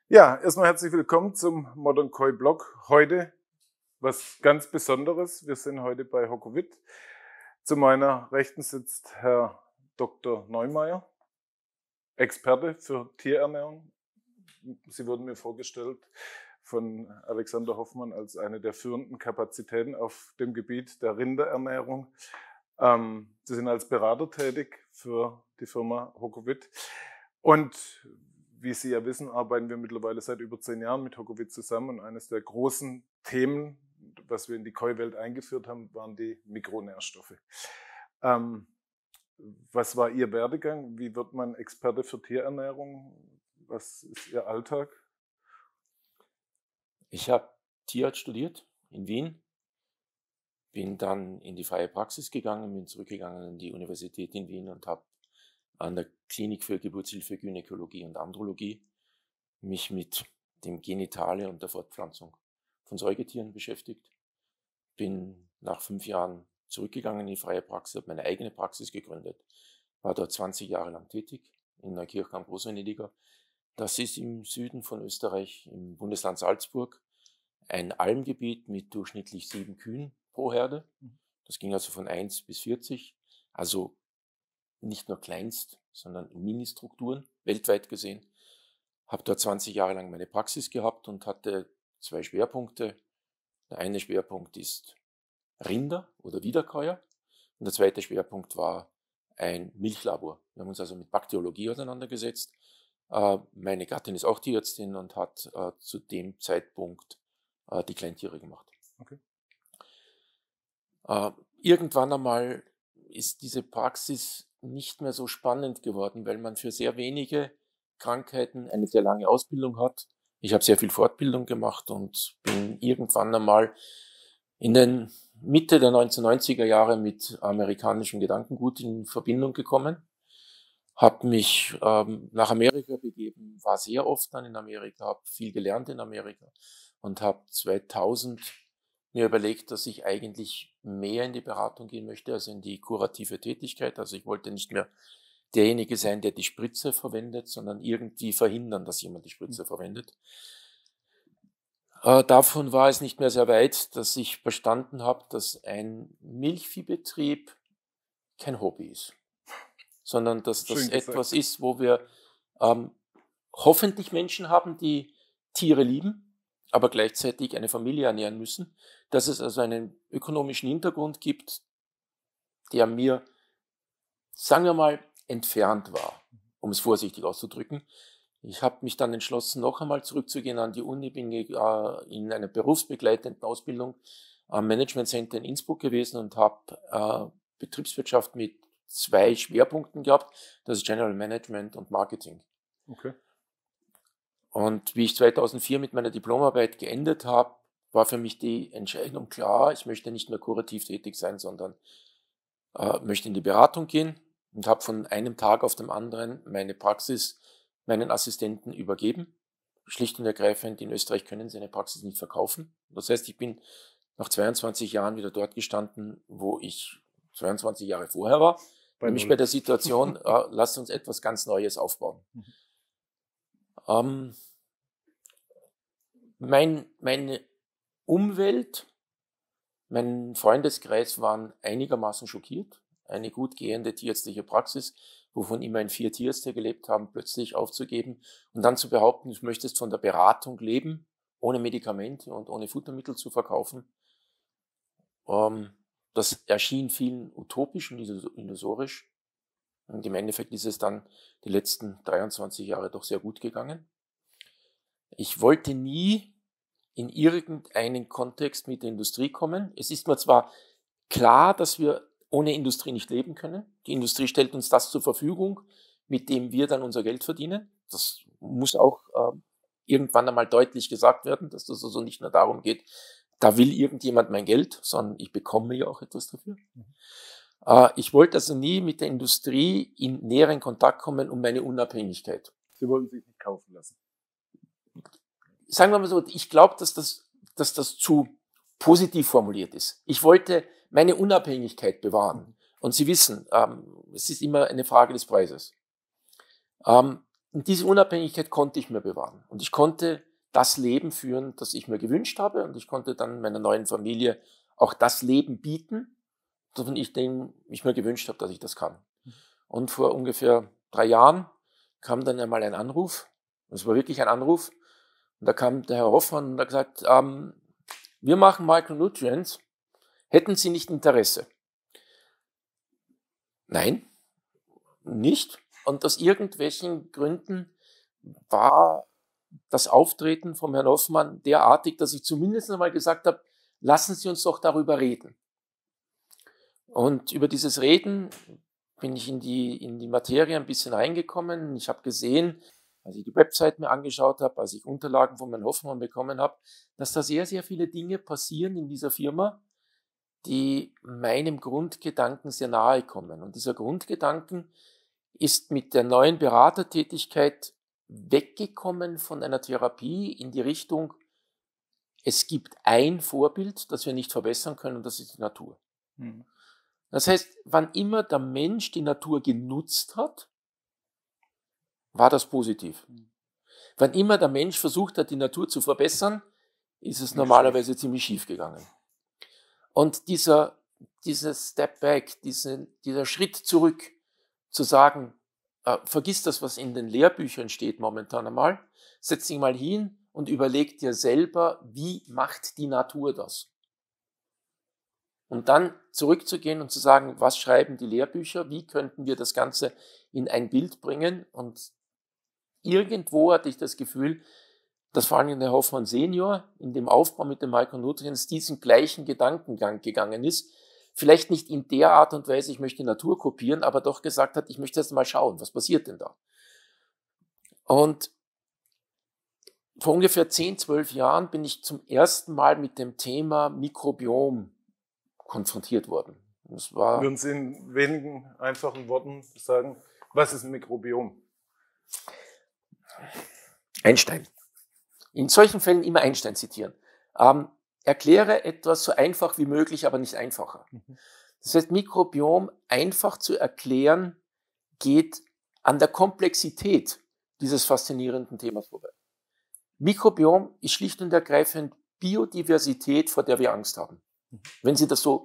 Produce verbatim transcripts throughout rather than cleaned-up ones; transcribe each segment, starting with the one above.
Ja, erstmal herzlich willkommen zum Modern Koi Blog. Heute was ganz Besonderes. Wir sind heute bei Hokovit. Zu meiner Rechten sitzt Herr Doktor Neumeier, Experte für Tierernährung. Sie wurden mir vorgestellt von Alexander Hoffmann als eine der führenden Kapazitäten auf dem Gebiet der Rinderernährung. Ähm, Sie sind als Berater tätig für die Firma Hokovit. Und wie Sie ja wissen, arbeiten wir mittlerweile seit über zehn Jahren mit Hokovit zusammen. Und eines der großen Themen, was wir in die Koi-Welt eingeführt haben, waren die Mikronährstoffe. Ähm, was war Ihr Werdegang? Wie wird man Experte für Tierernährung? Was ist Ihr Alltag? Ich habe Tierarzt studiert in Wien, bin dann in die freie Praxis gegangen, bin zurückgegangen an die Universität in Wien und habe an der Klinik für Geburtshilfe, Gynäkologie und Andrologie mich mit dem Genitale und der Fortpflanzung von Säugetieren beschäftigt. Bin nach fünf Jahren zurückgegangen in die freie Praxis, habe meine eigene Praxis gegründet, war dort zwanzig Jahre lang tätig in Neukirch am Großvenediger. Das ist im Süden von Österreich, im Bundesland Salzburg, ein Almgebiet mit durchschnittlich sieben Kühen pro Herde. Das ging also von eins bis vierzig, also nicht nur Kleinst, sondern Ministructuren, weltweit gesehen. Habe dort zwanzig Jahre lang meine Praxis gehabt und hatte zwei Schwerpunkte. Der eine Schwerpunkt ist Rinder oder Wiederkäuer und der zweite Schwerpunkt war ein Milchlabor. Wir haben uns also mit Bakteriologie auseinandergesetzt. Äh, meine Gattin ist auch Tierärztin und hat äh, zu dem Zeitpunkt äh, die Kleintiere gemacht. Okay. Äh, irgendwann einmal ist diese Praxis nicht mehr so spannend geworden, weil man für sehr wenige Krankheiten eine sehr lange Ausbildung hat. Ich habe sehr viel Fortbildung gemacht und bin irgendwann einmal in den Mitte der neunzehnhundertneunziger Jahre mit amerikanischem Gedankengut in Verbindung gekommen. Habe mich ähm, nach Amerika begeben, war sehr oft dann in Amerika, habe viel gelernt in Amerika und habe zweitausend mir überlegt, dass ich eigentlich mehr in die Beratung gehen möchte, also in die kurative Tätigkeit. Also ich wollte nicht mehr derjenige sein, der die Spritze verwendet, sondern irgendwie verhindern, dass jemand die Spritze verwendet. Äh, davon war es nicht mehr sehr weit, dass ich verstanden habe, dass ein Milchviehbetrieb kein Hobby ist, sondern dass das Schön gesagt. etwas ist, wo wir ähm, hoffentlich Menschen haben, die Tiere lieben, aber gleichzeitig eine Familie ernähren müssen, dass es also einen ökonomischen Hintergrund gibt, der mir, sagen wir mal, entfernt war, um es vorsichtig auszudrücken. Ich habe mich dann entschlossen, noch einmal zurückzugehen an die Uni, bin äh, in einer berufsbegleitenden Ausbildung am Management Center in Innsbruck gewesen und habe äh, Betriebswirtschaft mit zwei Schwerpunkten gehabt, das ist General Management und Marketing. Okay. Und wie ich zweitausendvier mit meiner Diplomarbeit geendet habe, war für mich die Entscheidung klar, ich möchte nicht mehr kurativ tätig sein, sondern äh, möchte in die Beratung gehen und habe von einem Tag auf den anderen meine Praxis meinen Assistenten übergeben. Schlicht und ergreifend, in Österreich können sie eine Praxis nicht verkaufen. Das heißt, ich bin nach zweiundzwanzig Jahren wieder dort gestanden, wo ich zweiundzwanzig Jahre vorher war, Bei nämlich Null. bei der Situation, äh, lasst uns etwas ganz Neues aufbauen. Mhm. Ähm, mein, meine Umwelt, mein Freundeskreis waren einigermaßen schockiert. Eine gut gehende tierärztliche Praxis, wovon immerhin vier Tierärzte gelebt haben, plötzlich aufzugeben und dann zu behaupten, du möchtest von der Beratung leben, ohne Medikamente und ohne Futtermittel zu verkaufen. Ähm, das erschien vielen utopisch und illusorisch. Und im Endeffekt ist es dann die letzten dreiundzwanzig Jahre doch sehr gut gegangen. Ich wollte nie in irgendeinen Kontext mit der Industrie kommen. Es ist mir zwar klar, dass wir ohne Industrie nicht leben können. Die Industrie stellt uns das zur Verfügung, mit dem wir dann unser Geld verdienen. Das muss auch äh, irgendwann einmal deutlich gesagt werden, dass das also nicht nur darum geht, da will irgendjemand mein Geld, sondern ich bekomme ja auch etwas dafür. Mhm. Äh, ich wollte also nie mit der Industrie in näheren Kontakt kommen um meine Unabhängigkeit. Sie wollten sich nicht kaufen lassen. Sagen wir mal so, ich glaube, dass das, dass das zu positiv formuliert ist. Ich wollte meine Unabhängigkeit bewahren. Und Sie wissen, ähm, es ist immer eine Frage des Preises. Ähm, Und diese Unabhängigkeit konnte ich mir bewahren. Und ich konnte das Leben führen, das ich mir gewünscht habe. Und ich konnte dann meiner neuen Familie auch das Leben bieten, davon ich, dem ich mir gewünscht habe, dass ich das kann. Und vor ungefähr drei Jahren kam dann einmal ein Anruf. Es war wirklich ein Anruf. Und da kam der Herr Hoffmann und hat gesagt, ähm, wir machen Micronutrients. Hätten Sie nicht Interesse? Nein, nicht. Und aus irgendwelchen Gründen war das Auftreten vom Herrn Hoffmann derartig, dass ich zumindest einmal gesagt habe, lassen Sie uns doch darüber reden. Und über dieses Reden bin ich in die, in die Materie ein bisschen reingekommen. Ich habe gesehen, als ich die Website mir angeschaut habe, als ich Unterlagen von Herrn Hoffmann bekommen habe, dass da sehr, sehr viele Dinge passieren in dieser Firma, die meinem Grundgedanken sehr nahe kommen. Und dieser Grundgedanken ist mit der neuen Beratertätigkeit weggekommen von einer Therapie in die Richtung, es gibt ein Vorbild, das wir nicht verbessern können, und das ist die Natur. Mhm. Das heißt, wann immer der Mensch die Natur genutzt hat, war das positiv. Mhm. Wann immer der Mensch versucht hat, die Natur zu verbessern, ist es normalerweise schief. ziemlich schief gegangen. Und dieser, dieser Step back, diese, dieser Schritt zurück, zu sagen, äh, vergiss das, was in den Lehrbüchern steht momentan einmal, setz dich mal hin und überleg dir selber, wie macht die Natur das? Und dann zurückzugehen und zu sagen, was schreiben die Lehrbücher, wie könnten wir das Ganze in ein Bild bringen? Und irgendwo hatte ich das Gefühl, dass vor allem der Hoffmann Senior in dem Aufbau mit den Micronutrients diesen gleichen Gedankengang gegangen ist. Vielleicht nicht in der Art und Weise, ich möchte die Natur kopieren, aber doch gesagt hat, ich möchte erst mal schauen, was passiert denn da? Und vor ungefähr zehn, zwölf Jahren bin ich zum ersten Mal mit dem Thema Mikrobiom konfrontiert worden. Das war Würden Sie in wenigen einfachen Worten sagen, was ist ein Mikrobiom? Einstein. In solchen Fällen immer Einstein zitieren. Ähm, erkläre etwas so einfach wie möglich, aber nicht einfacher. Mhm. Das heißt, Mikrobiom einfach zu erklären, geht an der Komplexität dieses faszinierenden Themas vorbei. Mikrobiom ist schlicht und ergreifend Biodiversität, vor der wir Angst haben. Mhm. Wenn Sie das so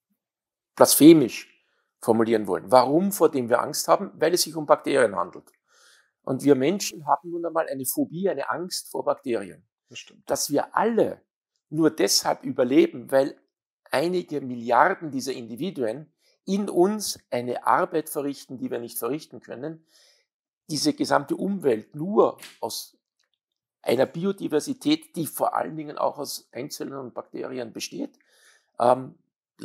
blasphemisch formulieren wollen. Warum, vor dem wir Angst haben? Weil es sich um Bakterien handelt. Und wir Menschen haben nun einmal eine Phobie, eine Angst vor Bakterien. Das stimmt. Dass wir alle nur deshalb überleben, weil einige Milliarden dieser Individuen in uns eine Arbeit verrichten, die wir nicht verrichten können, diese gesamte Umwelt nur aus einer Biodiversität, die vor allen Dingen auch aus Einzelnen und Bakterien besteht, ähm,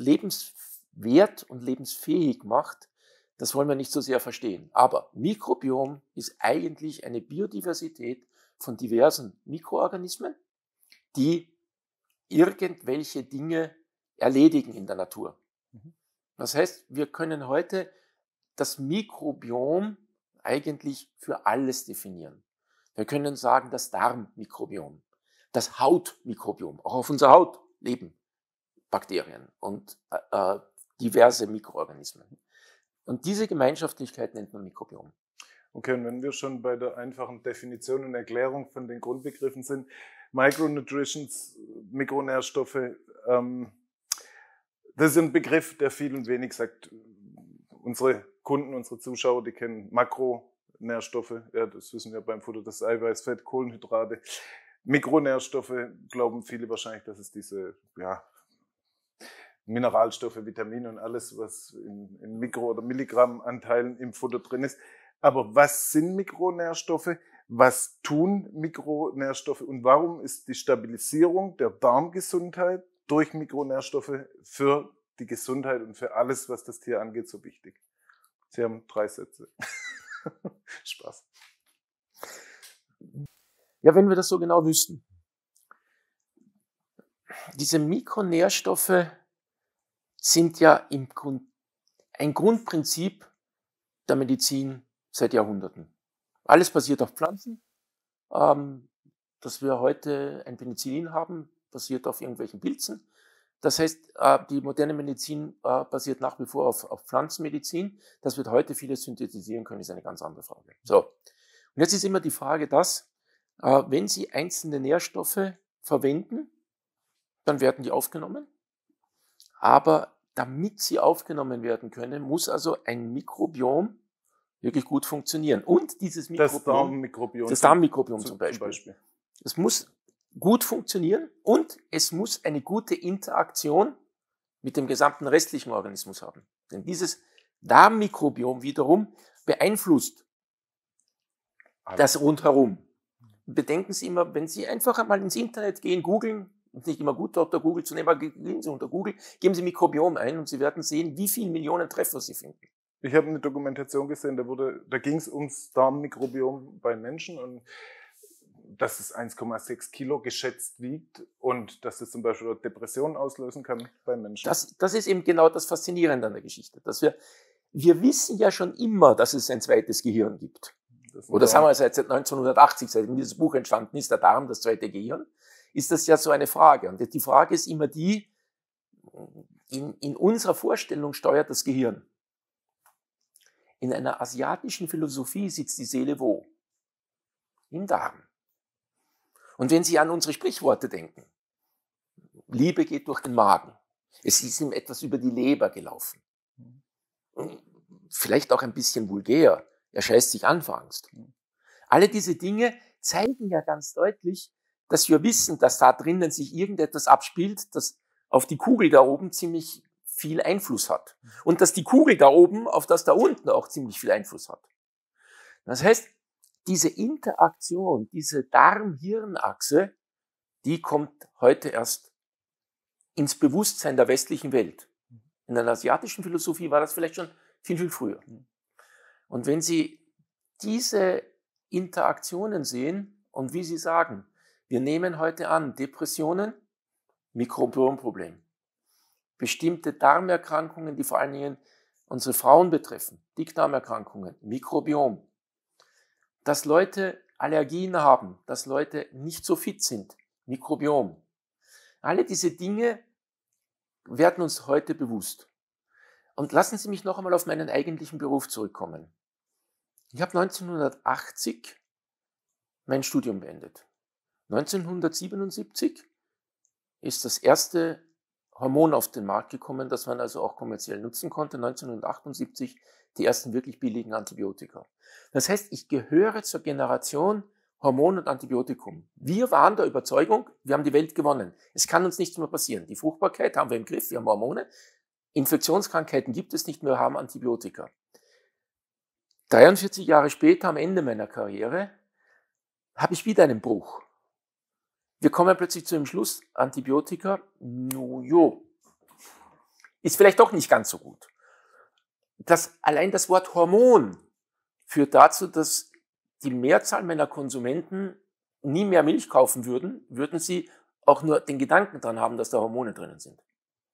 lebenswert und lebensfähig macht, das wollen wir nicht so sehr verstehen. Aber Mikrobiom ist eigentlich eine Biodiversität von diversen Mikroorganismen, die irgendwelche Dinge erledigen in der Natur. Das heißt, wir können heute das Mikrobiom eigentlich für alles definieren. Wir können sagen, das Darmmikrobiom, das Hautmikrobiom, auch auf unserer Haut leben Bakterien und äh, diverse Mikroorganismen. Und diese Gemeinschaftlichkeit nennt man Mikrobiom. Okay, und wenn wir schon bei der einfachen Definition und Erklärung von den Grundbegriffen sind, Micronutrients, Mikronährstoffe, ähm, das ist ein Begriff, der viel und wenig sagt. Unsere Kunden, unsere Zuschauer, die kennen Makronährstoffe, ja, das wissen wir beim Futter, das Eiweiß, Fett, Kohlenhydrate. Mikronährstoffe glauben viele wahrscheinlich, dass es diese, ja, Mineralstoffe, Vitamine und alles, was in, in Mikro- oder Milligrammanteilen im Futter drin ist. Aber was sind Mikronährstoffe? Was tun Mikronährstoffe? Und warum ist die Stabilisierung der Darmgesundheit durch Mikronährstoffe für die Gesundheit und für alles, was das Tier angeht, so wichtig? Sie haben drei Sätze. Spaß. Ja, wenn wir das so genau wüssten. Diese Mikronährstoffe sind ja im Grund ein Grundprinzip der Medizin seit Jahrhunderten. Alles basiert auf Pflanzen. Ähm, dass wir heute ein Penicillin haben, basiert auf irgendwelchen Pilzen. Das heißt, äh, die moderne Medizin äh, basiert nach wie vor auf, auf Pflanzenmedizin. Dass wir heute vieles synthetisieren können, ist eine ganz andere Frage. So. Und jetzt ist immer die Frage, dass, äh, wenn Sie einzelne Nährstoffe verwenden, dann werden die aufgenommen. Aber damit sie aufgenommen werden können, muss also ein Mikrobiom wirklich gut funktionieren. Und dieses Das Mikrobiom, Darmmikrobiom. das Darmmikrobiom zum, zum Beispiel, zum Beispiel. es muss gut funktionieren und es muss eine gute Interaktion mit dem gesamten restlichen Organismus haben. Denn dieses Darmmikrobiom wiederum beeinflusst das rundherum. Bedenken Sie immer, wenn Sie einfach einmal ins Internet gehen, googeln, ist nicht immer gut, Doktor Google zu nehmen, aber gehen Sie unter Google, geben Sie Mikrobiom ein und Sie werden sehen, wie viele Millionen Treffer Sie finden. Ich habe eine Dokumentation gesehen, da, wurde, da ging es ums Darmmikrobiom bei Menschen und dass es eins Komma sechs Kilo geschätzt wiegt und dass es zum Beispiel Depressionen auslösen kann bei Menschen. Das, das ist eben genau das Faszinierende an der Geschichte, dass wir, wir wissen ja schon immer, dass es ein zweites Gehirn gibt. Das Oder das haben wir seit neunzehnhundertachtzig, seitdem dieses Buch entstanden ist, der Darm, das zweite Gehirn, ist das ja so eine Frage. Und die Frage ist immer die, in, in unserer Vorstellung steuert das Gehirn. In einer asiatischen Philosophie sitzt die Seele wo? Im Darm. Und wenn Sie an unsere Sprichworte denken, Liebe geht durch den Magen. Es ist ihm etwas über die Leber gelaufen. Vielleicht auch ein bisschen vulgär. Er scheißt sich an vor Angst. Alle diese Dinge zeigen ja ganz deutlich, dass wir wissen, dass da drinnen sich irgendetwas abspielt, das auf die Kugel da oben ziemlich viel Einfluss hat. Und dass die Kugel da oben auf das da unten auch ziemlich viel Einfluss hat. Das heißt, diese Interaktion, diese Darm-Hirn-Achse, die kommt heute erst ins Bewusstsein der westlichen Welt. In der asiatischen Philosophie war das vielleicht schon viel, viel früher. Und wenn Sie diese Interaktionen sehen und wie Sie sagen, wir nehmen heute an, Depressionen, Mikrobiomproblem. Bestimmte Darmerkrankungen, die vor allen Dingen unsere Frauen betreffen, Dickdarmerkrankungen, Mikrobiom. Dass Leute Allergien haben, dass Leute nicht so fit sind, Mikrobiom. Alle diese Dinge werden uns heute bewusst. Und lassen Sie mich noch einmal auf meinen eigentlichen Beruf zurückkommen. Ich habe neunzehnhundertachtzig mein Studium beendet. neunzehnhundertsiebenundsiebzig ist das erste Hormon auf den Markt gekommen, das man also auch kommerziell nutzen konnte. neunzehnhundertachtundsiebzig die ersten wirklich billigen Antibiotika. Das heißt, ich gehöre zur Generation Hormon und Antibiotikum. Wir waren der Überzeugung, wir haben die Welt gewonnen. Es kann uns nichts mehr passieren. Die Fruchtbarkeit haben wir im Griff, wir haben Hormone. Infektionskrankheiten gibt es nicht mehr, wir haben Antibiotika. dreiundvierzig Jahre später, am Ende meiner Karriere, habe ich wieder einen Bruch. Wir kommen plötzlich zu dem Schluss, Antibiotika, no jo, ist vielleicht doch nicht ganz so gut. Das, allein das Wort Hormon führt dazu, dass die Mehrzahl meiner Konsumenten nie mehr Milch kaufen würden, würden sie auch nur den Gedanken dran haben, dass da Hormone drinnen sind.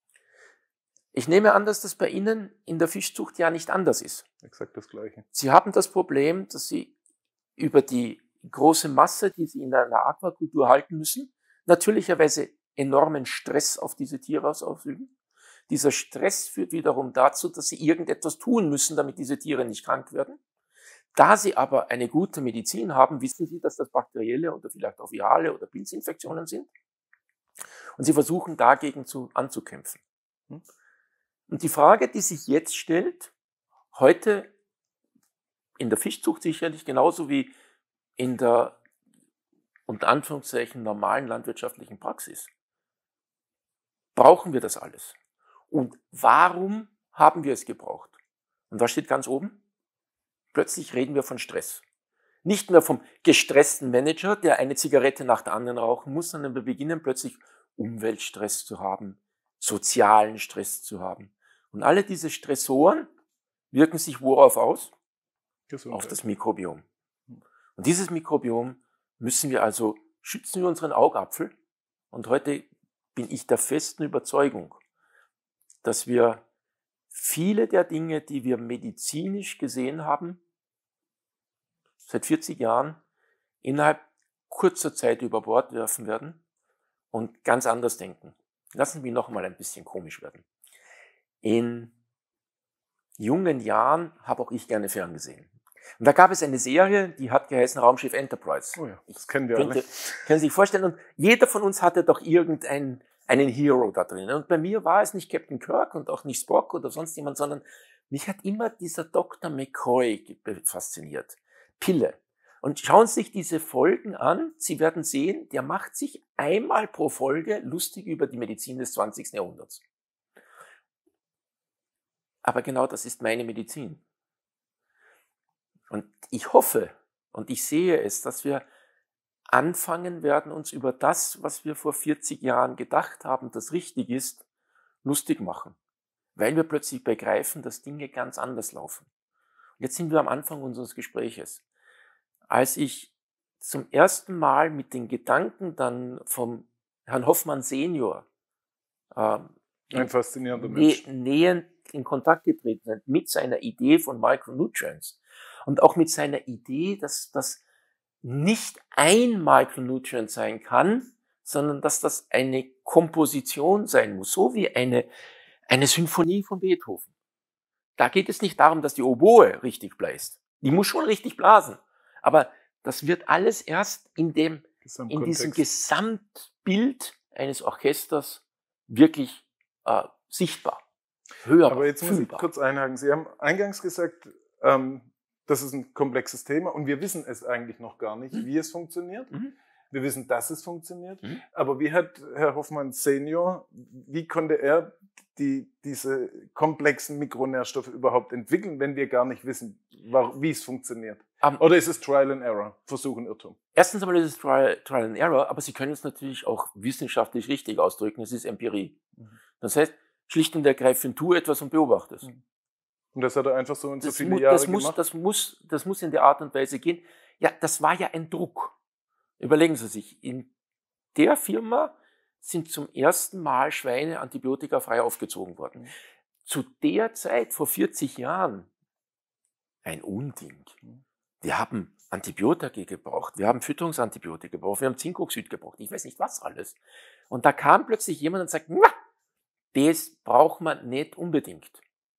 Ich nehme an, dass das bei Ihnen in der Fischzucht ja nicht anders ist. Exakt das Gleiche. Sie haben das Problem, dass Sie über die große Masse, die Sie in einer Aquakultur halten müssen, natürlicherweise enormen Stress auf diese Tiere ausüben. Dieser Stress führt wiederum dazu, dass Sie irgendetwas tun müssen, damit diese Tiere nicht krank werden. Da Sie aber eine gute Medizin haben, wissen Sie, dass das bakterielle oder vielleicht auch virale oder Pilzinfektionen sind. Und Sie versuchen dagegen zu, anzukämpfen. Und die Frage, die sich jetzt stellt, heute in der Fischzucht sicherlich genauso wie in der unter Anführungszeichen normalen landwirtschaftlichen Praxis, brauchen wir das alles? Und warum haben wir es gebraucht? Und was steht ganz oben? Plötzlich reden wir von Stress. Nicht mehr vom gestressten Manager, der eine Zigarette nach der anderen rauchen muss, sondern wir beginnen plötzlich Umweltstress zu haben, sozialen Stress zu haben. Und alle diese Stressoren wirken sich worauf aus? Gesundheit. Auf das Mikrobiom. Und dieses Mikrobiom müssen wir also schützen wie unseren Augapfel. Und heute bin ich der festen Überzeugung, dass wir viele der Dinge, die wir medizinisch gesehen haben, seit vierzig Jahren innerhalb kurzer Zeit über Bord werfen werden und ganz anders denken. Lassen Sie mich noch mal ein bisschen komisch werden. In jungen Jahren habe auch ich gerne ferngesehen. Und da gab es eine Serie, die hat geheißen Raumschiff Enterprise. Oh ja, das kennen wir Könnte, alle. können Sie sich vorstellen. Und jeder von uns hatte doch irgendeinen einen Hero da drin. Und bei mir war es nicht Captain Kirk und auch nicht Spock oder sonst jemand, sondern mich hat immer dieser Doktor McCoy fasziniert. Pille. Und schauen Sie sich diese Folgen an. Sie werden sehen, der macht sich einmal pro Folge lustig über die Medizin des zwanzigsten Jahrhunderts. Aber genau das ist meine Medizin. Und ich hoffe und ich sehe es, dass wir anfangen werden, uns über das, was wir vor vierzig Jahren gedacht haben, das richtig ist, lustig machen. Weil wir plötzlich begreifen, dass Dinge ganz anders laufen. Und jetzt sind wir am Anfang unseres Gespräches. Als ich zum ersten Mal mit den Gedanken dann vom Herrn Hoffmann Senior äh, Ein faszinierender Mensch. nähernd in Kontakt getreten bin mit seiner Idee von Micronutrients und auch mit seiner Idee, dass das nicht ein Micronutrient sein kann, sondern dass das eine Komposition sein muss, so wie eine, eine Symphonie von Beethoven. Da geht es nicht darum, dass die Oboe richtig bläst. Die muss schon richtig blasen. Aber das wird alles erst in, dem, in diesem Gesamtbild eines Orchesters wirklich äh, sichtbar, hörbar, Aber jetzt muss fühlbar. ich kurz einhaken. Sie haben eingangs gesagt, ähm, das ist ein komplexes Thema und wir wissen es eigentlich noch gar nicht, Mhm. wie es funktioniert. Mhm. Wir wissen, dass es funktioniert. Mhm. Aber wie hat Herr Hoffmann Senior, wie konnte er die, diese komplexen Mikronährstoffe überhaupt entwickeln, wenn wir gar nicht wissen, wie es funktioniert? Um, Oder ist es Trial and Error, Versuch und Irrtum? Erstens einmal ist es Trial, Trial and Error, aber Sie können es natürlich auch wissenschaftlich richtig ausdrücken. Es ist Empirie. Mhm. Das heißt, schlicht und ergreifend, tu etwas und beobachte es. Mhm. Und das hat er einfach so in so Das, viele mu Jahre das muss, gemacht? Das muss, das muss in der Art und Weise gehen. Ja, das war ja ein Druck. Überlegen Sie sich, in der Firma sind zum ersten Mal Schweine antibiotikafrei aufgezogen worden. Mhm. Zu der Zeit, vor vierzig Jahren, ein Unding. Wir haben Antibiotika gebraucht, wir haben Fütterungsantibiotika gebraucht, wir haben Zinkoxid gebraucht, ich weiß nicht was alles. Und da kam plötzlich jemand und sagt, na, das braucht man nicht unbedingt.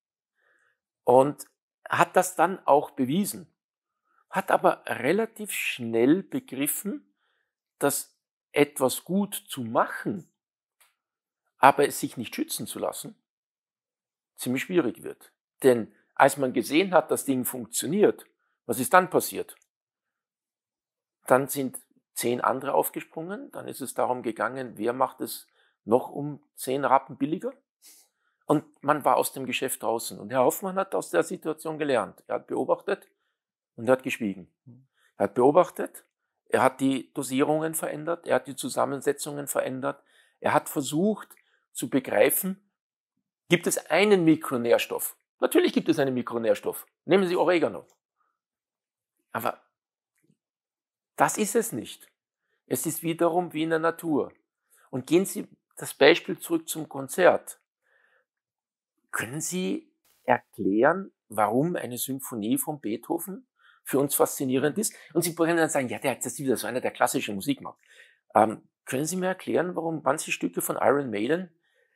Und hat das dann auch bewiesen, hat aber relativ schnell begriffen, dass etwas gut zu machen, aber es sich nicht schützen zu lassen, ziemlich schwierig wird. Denn als man gesehen hat, das Ding funktioniert, was ist dann passiert? Dann sind zehn andere aufgesprungen, dann ist es darum gegangen, wer macht es noch um zehn Rappen billiger? Und man war aus dem Geschäft draußen. Und Herr Hoffmann hat aus der Situation gelernt. Er hat beobachtet und er hat geschwiegen. Er hat beobachtet, er hat die Dosierungen verändert, er hat die Zusammensetzungen verändert, er hat versucht zu begreifen, gibt es einen Mikronährstoff? Natürlich gibt es einen Mikronährstoff. Nehmen Sie Oregano. Aber das ist es nicht. Es ist wiederum wie in der Natur. Und gehen Sie das Beispiel zurück zum Konzert. Können Sie erklären, warum eine Symphonie von Beethoven für uns faszinierend ist? Und Sie können dann sagen, ja, das ist wieder so einer, der klassische Musik macht. Ähm, können Sie mir erklären, warum manche Stücke von Iron Maiden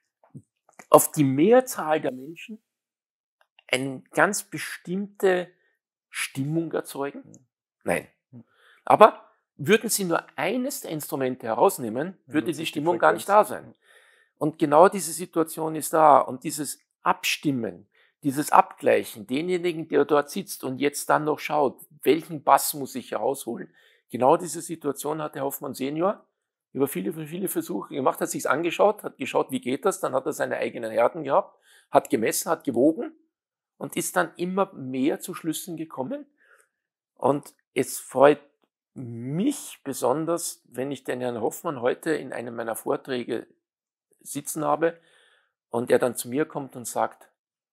auf die Mehrzahl der Menschen eine ganz bestimmte Stimmung erzeugen? Nein. Aber würden Sie nur eines der Instrumente herausnehmen, würde die Stimmung gar nicht da sein. Und genau diese Situation ist da. Und dieses Abstimmen, dieses Abgleichen, denjenigen, der dort sitzt und jetzt dann noch schaut, welchen Bass muss ich herausholen. Genau diese Situation hat der Hoffmann Senior über viele, viele Versuche gemacht, hat sich's angeschaut, hat geschaut, wie geht das, dann hat er seine eigenen Härten gehabt, hat gemessen, hat gewogen und ist dann immer mehr zu Schlüssen gekommen. Und es freut mich besonders, wenn ich den Herrn Hoffmann heute in einem meiner Vorträge sitzen habe und er dann zu mir kommt und sagt,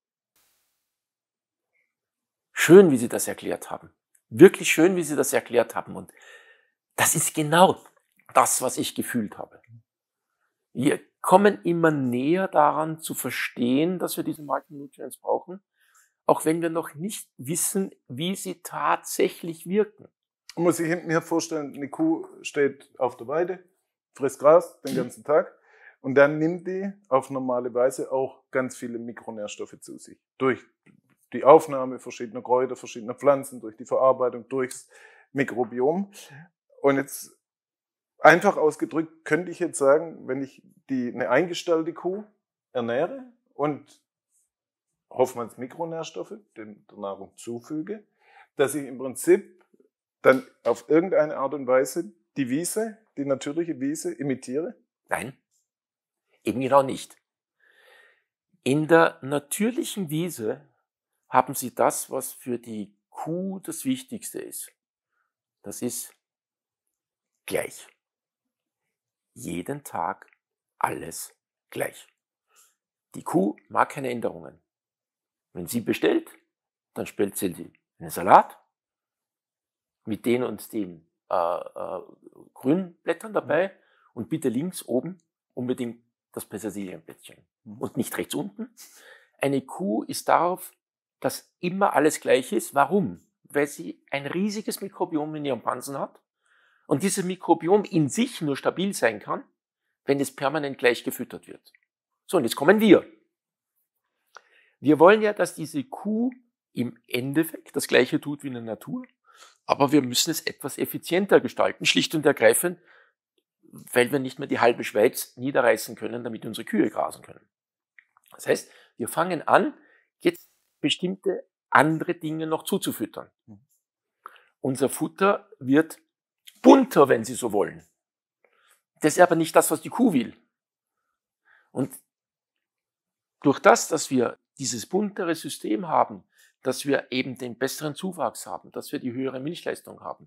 schön, wie Sie das erklärt haben. Wirklich schön, wie Sie das erklärt haben. Und das ist genau das, was ich gefühlt habe. Wir kommen immer näher daran zu verstehen, dass wir diese Micronutrients brauchen, auch wenn wir noch nicht wissen, wie sie tatsächlich wirken. Man muss sich hinten hier vorstellen, eine Kuh steht auf der Weide, frisst Gras den ganzen Tag und dann nimmt die auf normale Weise auch ganz viele Mikronährstoffe zu sich. Durch die Aufnahme verschiedener Kräuter, verschiedener Pflanzen, durch die Verarbeitung, durchs Mikrobiom. Und jetzt einfach ausgedrückt könnte ich jetzt sagen, wenn ich die, eine eingestellte Kuh ernähre und Hoffmanns Mikronährstoffe der Nahrung zufüge, dass ich im Prinzip dann auf irgendeine Art und Weise die Wiese, die natürliche Wiese imitiere? Nein, eben genau nicht. In der natürlichen Wiese haben Sie das, was für die Kuh das Wichtigste ist. Das ist gleich. Jeden Tag alles gleich. Die Kuh mag keine Änderungen. Wenn sie bestellt, dann bestellt sie einen Salat mit den und den äh, äh, Grünblättern dabei und bitte links oben unbedingt das Petersilienblättchen und nicht rechts unten. Eine Kuh ist darauf, dass immer alles gleich ist. Warum? Weil sie ein riesiges Mikrobiom in ihrem Pansen hat und dieses Mikrobiom in sich nur stabil sein kann, wenn es permanent gleich gefüttert wird. So, und jetzt kommen wir. Wir wollen ja, dass diese Kuh im Endeffekt das Gleiche tut wie in der Natur, aber wir müssen es etwas effizienter gestalten, schlicht und ergreifend, weil wir nicht mehr die halbe Schweiz niederreißen können, damit unsere Kühe grasen können. Das heißt, wir fangen an, jetzt bestimmte andere Dinge noch zuzufüttern. Unser Futter wird bunter, wenn Sie so wollen. Das ist aber nicht das, was die Kuh will. Und durch das, dass wir dieses buntere System haben, dass wir eben den besseren Zuwachs haben, dass wir die höhere Milchleistung haben,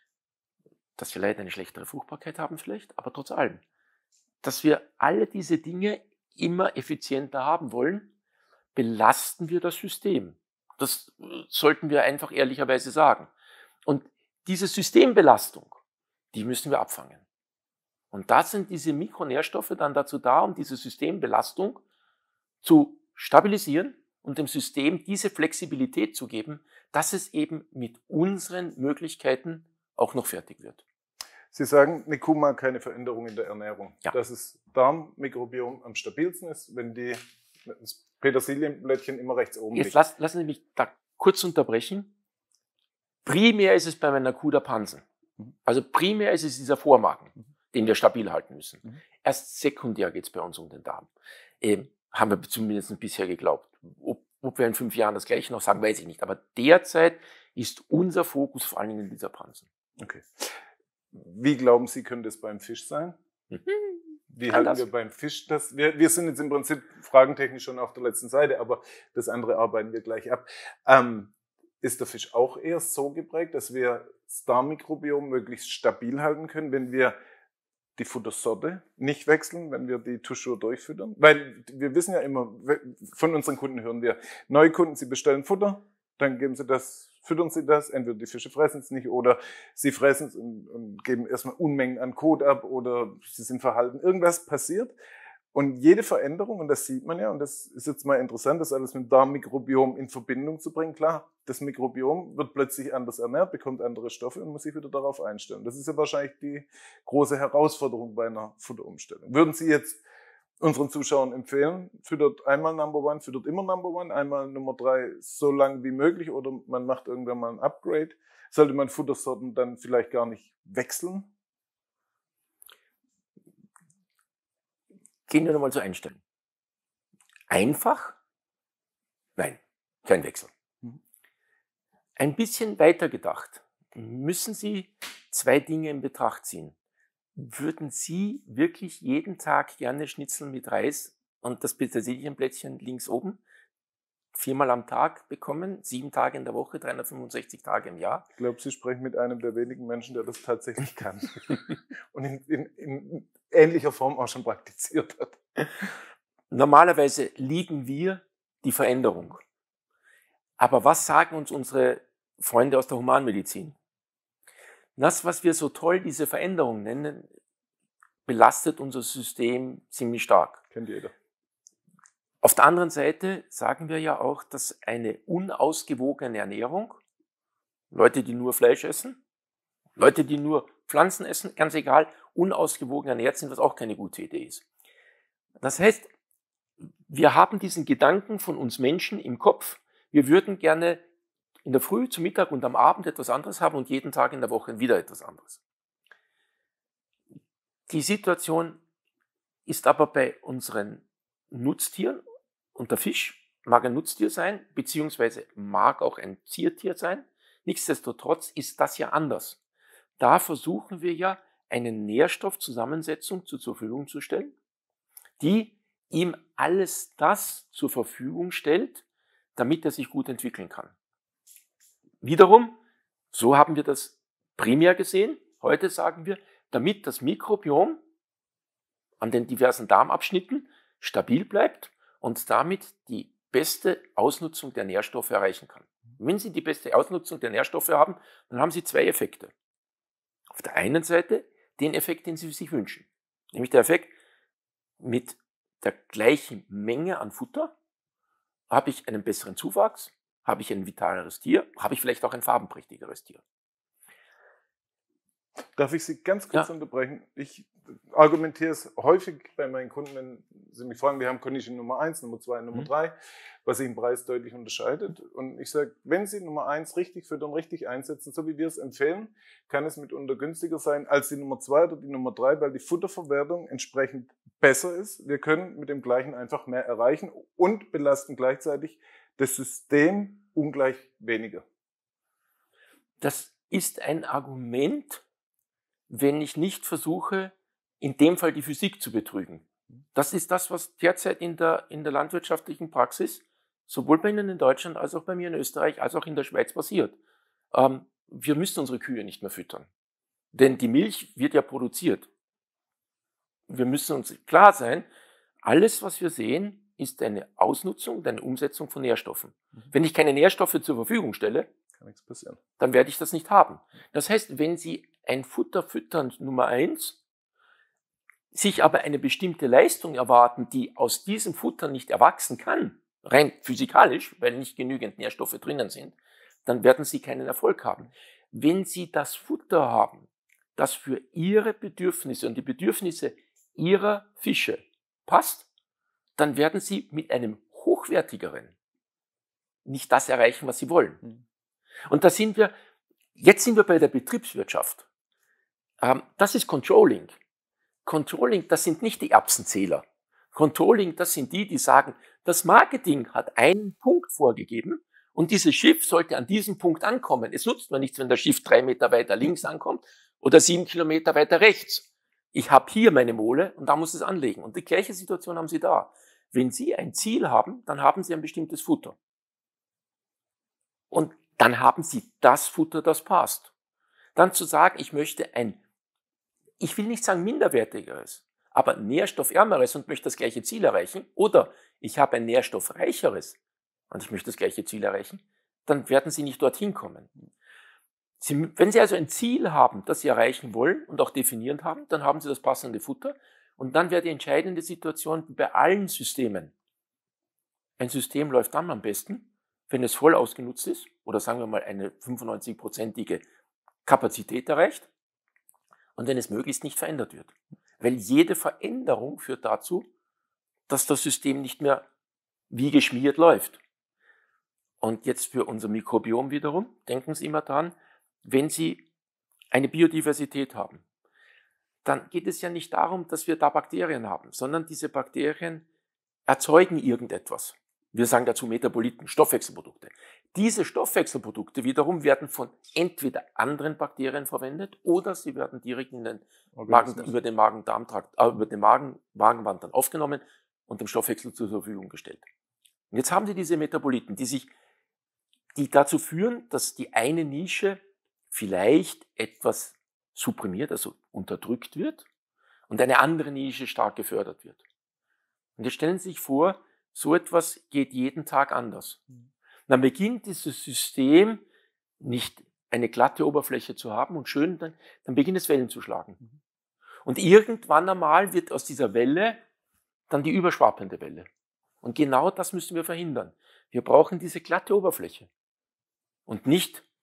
dass wir leider eine schlechtere Fruchtbarkeit haben vielleicht, aber trotz allem, dass wir alle diese Dinge immer effizienter haben wollen, belasten wir das System. Das sollten wir einfach ehrlicherweise sagen. Und diese Systembelastung, die müssen wir abfangen. Und da sind diese Mikronährstoffe dann dazu da, um diese Systembelastung zu stabilisieren und dem System diese Flexibilität zu geben, dass es eben mit unseren Möglichkeiten auch noch fertig wird. Sie sagen, eine Kuh mag keine Veränderung in der Ernährung. Ja. Dass das Darmmikrobiom am stabilsten ist, wenn die, das Petersilienblättchen immer rechts oben Jetzt liegt. lass, lassen Sie mich da kurz unterbrechen. Primär ist es bei meiner Kuh der Pansen. Also primär ist es dieser Vormagen, mhm. den wir stabil halten müssen. Mhm. Erst sekundär geht es bei uns um den Darm. Ähm, haben wir zumindest bisher geglaubt. Ob, ob wir in fünf Jahren das Gleiche noch sagen, weiß ich nicht. Aber derzeit ist unser Fokus vor allen Dingen in dieser Pansen. Okay. Wie glauben Sie, könnte es beim Fisch sein? Mhm. Wie halten Anders. wir beim Fisch das? Wir, wir sind jetzt im Prinzip fragentechnisch schon auf der letzten Seite, aber das andere arbeiten wir gleich ab. Ähm, ist der Fisch auch eher so geprägt, dass wir das Darmmikrobiom möglichst stabil halten können, wenn wir die Futtersorte nicht wechseln, wenn wir die toujours durchfüttern? Weil wir wissen ja immer, von unseren Kunden hören wir, Neukunden, sie bestellen Futter, dann geben sie das, füttern sie das, entweder die Fische fressen es nicht oder sie fressen es und, und geben erstmal Unmengen an Kot ab oder sie sind verhalten. Irgendwas passiert und jede Veränderung, und das sieht man ja, und das ist jetzt mal interessant, das alles mit dem Darmmikrobiom in Verbindung zu bringen. Klar, das Mikrobiom wird plötzlich anders ernährt, bekommt andere Stoffe und muss sich wieder darauf einstellen. Das ist ja wahrscheinlich die große Herausforderung bei einer Futterumstellung. Würden Sie jetzt unseren Zuschauern empfehlen, füttert einmal Number One, füttert immer Number One, einmal Nummer drei so lang wie möglich oder man macht irgendwann mal ein Upgrade? Sollte man Futtersorten dann vielleicht gar nicht wechseln? Gehen wir nochmal zur Einstellung. Einfach? Nein, kein Wechsel. Ein bisschen weiter gedacht, müssen Sie zwei Dinge in Betracht ziehen. Würden Sie wirklich jeden Tag gerne Schnitzel mit Reis und das Petersilienblättchen links oben viermal am Tag bekommen, sieben Tage in der Woche, dreihundertfünfundsechzig Tage im Jahr? Ich glaube, Sie sprechen mit einem der wenigen Menschen, der das tatsächlich kann und in, in, in ähnlicher Form auch schon praktiziert hat. Normalerweise lieben wir die Veränderung. Aber was sagen uns unsere Freunde aus der Humanmedizin? Das, was wir so toll diese Veränderung nennen, belastet unser System ziemlich stark. Kennt jeder. Auf der anderen Seite sagen wir ja auch, dass eine unausgewogene Ernährung, Leute, die nur Fleisch essen, Leute, die nur Pflanzen essen, ganz egal, unausgewogen ernährt sind, was auch keine gute Idee ist. Das heißt, wir haben diesen Gedanken von uns Menschen im Kopf, wir würden gerne in der Früh, zum Mittag und am Abend etwas anderes haben und jeden Tag in der Woche wieder etwas anderes. Die Situation ist aber bei unseren Nutztieren, und der Fisch mag ein Nutztier sein, beziehungsweise mag auch ein Ziertier sein. Nichtsdestotrotz ist das ja anders. Da versuchen wir ja, eine Nährstoffzusammensetzung zur Verfügung zu stellen, die ihm alles das zur Verfügung stellt, damit er sich gut entwickeln kann. Wiederum, so haben wir das primär gesehen, heute sagen wir, damit das Mikrobiom an den diversen Darmabschnitten stabil bleibt und damit die beste Ausnutzung der Nährstoffe erreichen kann. Wenn Sie die beste Ausnutzung der Nährstoffe haben, dann haben Sie zwei Effekte. Auf der einen Seite den Effekt, den Sie sich wünschen. Nämlich der Effekt, mit der gleichen Menge an Futter habe ich einen besseren Zuwachs, habe ich ein vitaleres Tier, habe ich vielleicht auch ein farbenprächtigeres Tier. Darf ich Sie ganz kurz Ja. unterbrechen? Ich argumentiere es häufig bei meinen Kunden, wenn sie mich fragen, wir haben Condition Nummer eins, Nummer zwei, Nummer Mhm. drei, was sich im Preis deutlich unterscheidet. Und ich sage, wenn Sie Nummer eins richtig füttern, richtig einsetzen, so wie wir es empfehlen, kann es mitunter günstiger sein als die Nummer zwei oder die Nummer drei, weil die Futterverwertung entsprechend besser ist. Wir können mit dem Gleichen einfach mehr erreichen und belasten gleichzeitig das System ungleich weniger. Das ist ein Argument, wenn ich nicht versuche, in dem Fall die Physik zu betrügen. Das ist das, was derzeit in der, in der landwirtschaftlichen Praxis, sowohl bei Ihnen in Deutschland als auch bei mir in Österreich, als auch in der Schweiz passiert. Ähm, wir müssen unsere Kühe nicht mehr füttern. Denn die Milch wird ja produziert. Wir müssen uns klar sein, alles, was wir sehen, ist eine Ausnutzung, eine Umsetzung von Nährstoffen. Wenn ich keine Nährstoffe zur Verfügung stelle, Kann nichts passieren. dann werde ich das nicht haben. Das heißt, wenn Sie ein Futter füttern, Nummer eins, sich aber eine bestimmte Leistung erwarten, die aus diesem Futter nicht erwachsen kann, rein physikalisch, weil nicht genügend Nährstoffe drinnen sind, dann werden Sie keinen Erfolg haben. Wenn Sie das Futter haben, das für Ihre Bedürfnisse und die Bedürfnisse Ihrer Fische passt, dann werden Sie mit einem hochwertigeren nicht das erreichen, was Sie wollen. Und da sind wir, jetzt sind wir bei der Betriebswirtschaft. Ähm, das ist Controlling. Controlling, das sind nicht die Erbsenzähler. Controlling, das sind die, die sagen, das Marketing hat einen Punkt vorgegeben und dieses Schiff sollte an diesem Punkt ankommen. Es nutzt mir nichts, wenn das Schiff drei Meter weiter links ankommt oder sieben Kilometer weiter rechts. Ich habe hier meine Mole und da muss es anlegen. Und die gleiche Situation haben Sie da. Wenn Sie ein Ziel haben, dann haben Sie ein bestimmtes Futter. Und dann haben Sie das Futter, das passt. Dann zu sagen, ich möchte ein, ich will nicht sagen minderwertigeres, aber nährstoffärmeres und möchte das gleiche Ziel erreichen, oder ich habe ein nährstoffreicheres und ich möchte das gleiche Ziel erreichen, dann werden Sie nicht dorthin kommen. Sie, wenn Sie also ein Ziel haben, das Sie erreichen wollen und auch definiert haben, dann haben Sie das passende Futter und dann wäre die entscheidende Situation bei allen Systemen. Ein System läuft dann am besten, wenn es voll ausgenutzt ist oder sagen wir mal eine fünfundneunzig-prozentige Kapazität erreicht und wenn es möglichst nicht verändert wird. Weil jede Veränderung führt dazu, dass das System nicht mehr wie geschmiert läuft. Und jetzt für unser Mikrobiom wiederum, denken Sie immer dran, wenn Sie eine Biodiversität haben, dann geht es ja nicht darum, dass wir da Bakterien haben, sondern diese Bakterien erzeugen irgendetwas. Wir sagen dazu Metaboliten, Stoffwechselprodukte. Diese Stoffwechselprodukte wiederum werden von entweder anderen Bakterien verwendet oder sie werden direkt in den Magen, über den Magen-Darm-Trakt, äh, über den Magen, Magenwand dann aufgenommen und dem Stoffwechsel zur Verfügung gestellt. Und jetzt haben Sie diese Metaboliten, die sich, die dazu führen, dass die eine Nische vielleicht etwas supprimiert, also unterdrückt wird und eine andere Nische stark gefördert wird. Und jetzt stellen Sie sich vor, so etwas geht jeden Tag anders. Dann beginnt dieses System nicht eine glatte Oberfläche zu haben und schön, dann, dann beginnt es Wellen zu schlagen. Und irgendwann einmal wird aus dieser Welle dann die überschwappende Welle. Und genau das müssen wir verhindern. Wir brauchen diese glatte Oberfläche und nicht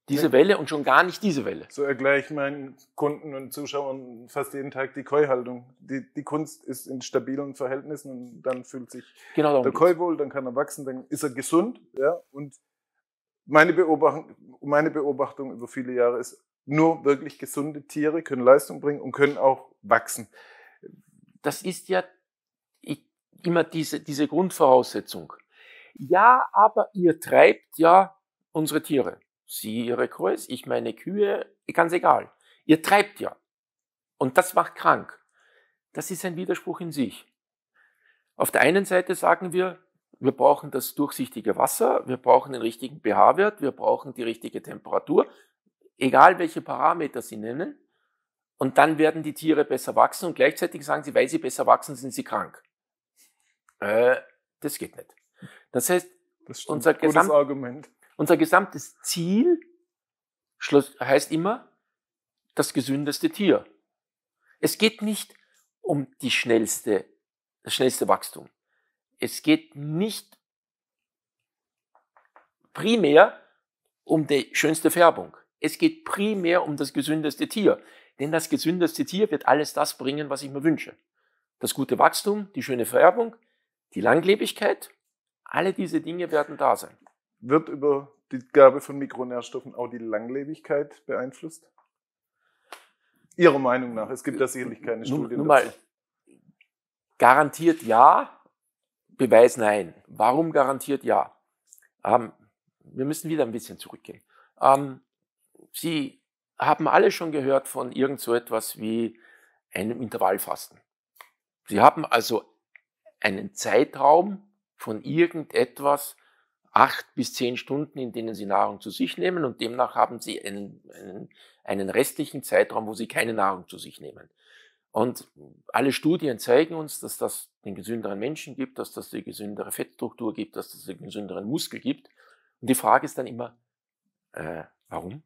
Diese Ja. Welle und schon gar nicht diese Welle. So erkläre ich meinen Kunden und Zuschauern fast jeden Tag die Koi-Haltung. Die, die Kunst ist in stabilen Verhältnissen und dann fühlt sich Genau darum der geht's. Koi wohl, dann kann er wachsen, dann ist er gesund. Ja? Und meine Beobachtung, meine Beobachtung über viele Jahre ist, nur wirklich gesunde Tiere können Leistung bringen und können auch wachsen. Das ist ja ich, immer diese, diese Grundvoraussetzung. Ja, aber ihr treibt ja unsere Tiere. Sie ihre Kois, ich meine Kühe, ganz egal. Ihr treibt ja. Und das macht krank. Das ist ein Widerspruch in sich. Auf der einen Seite sagen wir, wir brauchen das durchsichtige Wasser, wir brauchen den richtigen pH-Wert, wir brauchen die richtige Temperatur, egal welche Parameter Sie nennen. Und dann werden die Tiere besser wachsen und gleichzeitig sagen Sie, weil sie besser wachsen, sind sie krank. Äh, das geht nicht. Das heißt, Das stimmt. unser, Gutes Gesamt, Argument. unser gesamtes Ziel Schluss, heißt immer das gesündeste Tier. Es geht nicht um die schnellste, das schnellste Wachstum. Es geht nicht primär um die schönste Färbung. Es geht primär um das gesündeste Tier. Denn das gesündeste Tier wird alles das bringen, was ich mir wünsche. Das gute Wachstum, die schöne Färbung, die Langlebigkeit, alle diese Dinge werden da sein. Wird über die Gabe von Mikronährstoffen auch die Langlebigkeit beeinflusst? Ihrer Meinung nach? Es gibt da sicherlich keine Nun, Studien nun mal, garantiert ja, Beweis nein. Warum garantiert ja? Ähm, wir müssen wieder ein bisschen zurückgehen. Ähm, Sie haben alle schon gehört von irgend so etwas wie einem Intervallfasten. Sie haben also einen Zeitraum von irgendetwas, acht bis zehn Stunden, in denen Sie Nahrung zu sich nehmen und demnach haben Sie einen, einen, einen restlichen Zeitraum, wo Sie keine Nahrung zu sich nehmen. Und alle Studien zeigen uns, dass das den gesünderen Menschen gibt, dass das die gesündere Fettstruktur gibt, dass das den gesünderen Muskel gibt. Und die Frage ist dann immer, äh, warum?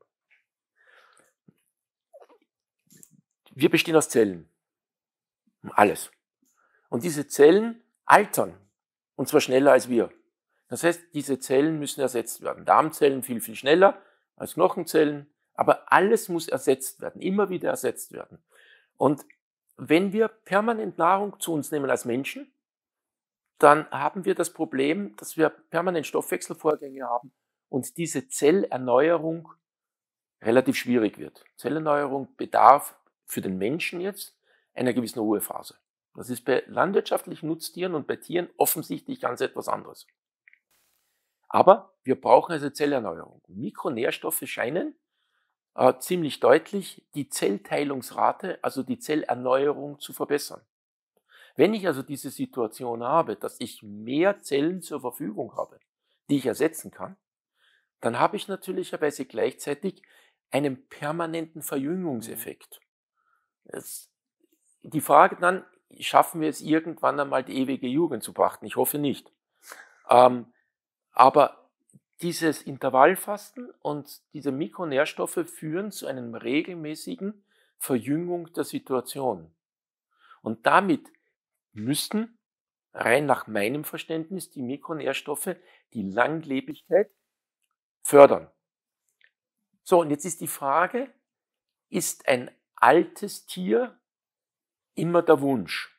Wir bestehen aus Zellen. Alles. Und diese Zellen altern. Und zwar schneller als wir. Das heißt, diese Zellen müssen ersetzt werden. Darmzellen viel, viel schneller als Knochenzellen. Aber alles muss ersetzt werden. Immer wieder ersetzt werden. Und wenn wir permanent Nahrung zu uns nehmen als Menschen, dann haben wir das Problem, dass wir permanent Stoffwechselvorgänge haben und diese Zellerneuerung relativ schwierig wird. Zellerneuerung bedarf für den Menschen jetzt einer gewissen Ruhephase. Das ist bei landwirtschaftlichen Nutztieren und bei Tieren offensichtlich ganz etwas anderes. Aber wir brauchen also Zellerneuerung. Mikronährstoffe scheinen äh, ziemlich deutlich die Zellteilungsrate, also die Zellerneuerung zu verbessern. Wenn ich also diese Situation habe, dass ich mehr Zellen zur Verfügung habe, die ich ersetzen kann, dann habe ich natürlicherweise gleichzeitig einen permanenten Verjüngungseffekt. Es, die Frage dann, schaffen wir es irgendwann einmal die ewige Jugend zu brachten? Ich hoffe nicht. Ähm, aber dieses Intervallfasten und diese Mikronährstoffe führen zu einem regelmäßigen Verjüngung der Situation. Und damit müssten, rein nach meinem Verständnis, die Mikronährstoffe die Langlebigkeit fördern. So, und jetzt ist die Frage, ist ein altes Tier immer der Wunsch?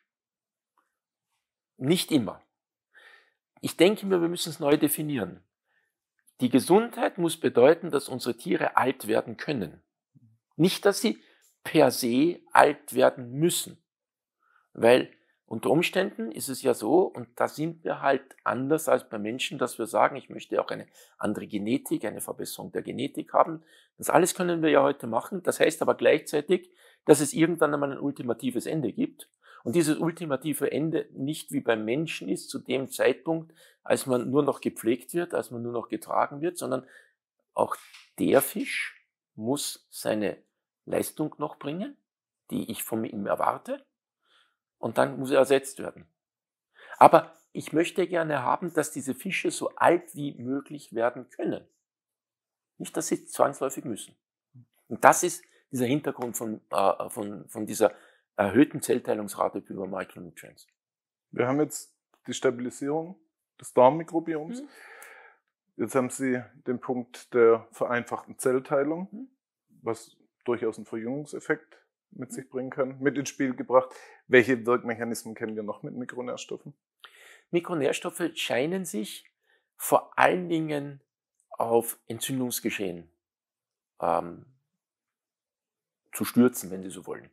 Nicht immer. Ich denke mir, wir müssen es neu definieren. Die Gesundheit muss bedeuten, dass unsere Tiere alt werden können. Nicht, dass sie per se alt werden müssen. Weil unter Umständen ist es ja so, und da sind wir halt anders als bei Menschen, dass wir sagen, ich möchte auch eine andere Genetik, eine Verbesserung der Genetik haben. Das alles können wir ja heute machen. Das heißt aber gleichzeitig, dass es irgendwann einmal ein ultimatives Ende gibt. Und dieses ultimative Ende nicht wie beim Menschen ist, zu dem Zeitpunkt, als man nur noch gepflegt wird, als man nur noch getragen wird, sondern auch der Fisch muss seine Leistung noch bringen, die ich von ihm erwarte. Und dann muss er ersetzt werden. Aber ich möchte gerne haben, dass diese Fische so alt wie möglich werden können. Nicht, dass sie zwangsläufig müssen. Und das ist dieser Hintergrund von, äh, von, von dieser erhöhten Zellteilungsrate über Micronutrients. Wir haben jetzt die Stabilisierung des Darmmikrobioms. Mhm. Jetzt haben Sie den Punkt der vereinfachten Zellteilung, was durchaus einen Verjüngungseffekt mit sich bringen kann, mit ins Spiel gebracht. Welche Wirkmechanismen kennen wir noch mit Mikronährstoffen? Mikronährstoffe scheinen sich vor allen Dingen auf Entzündungsgeschehen ähm, zu stürzen, wenn Sie so wollen.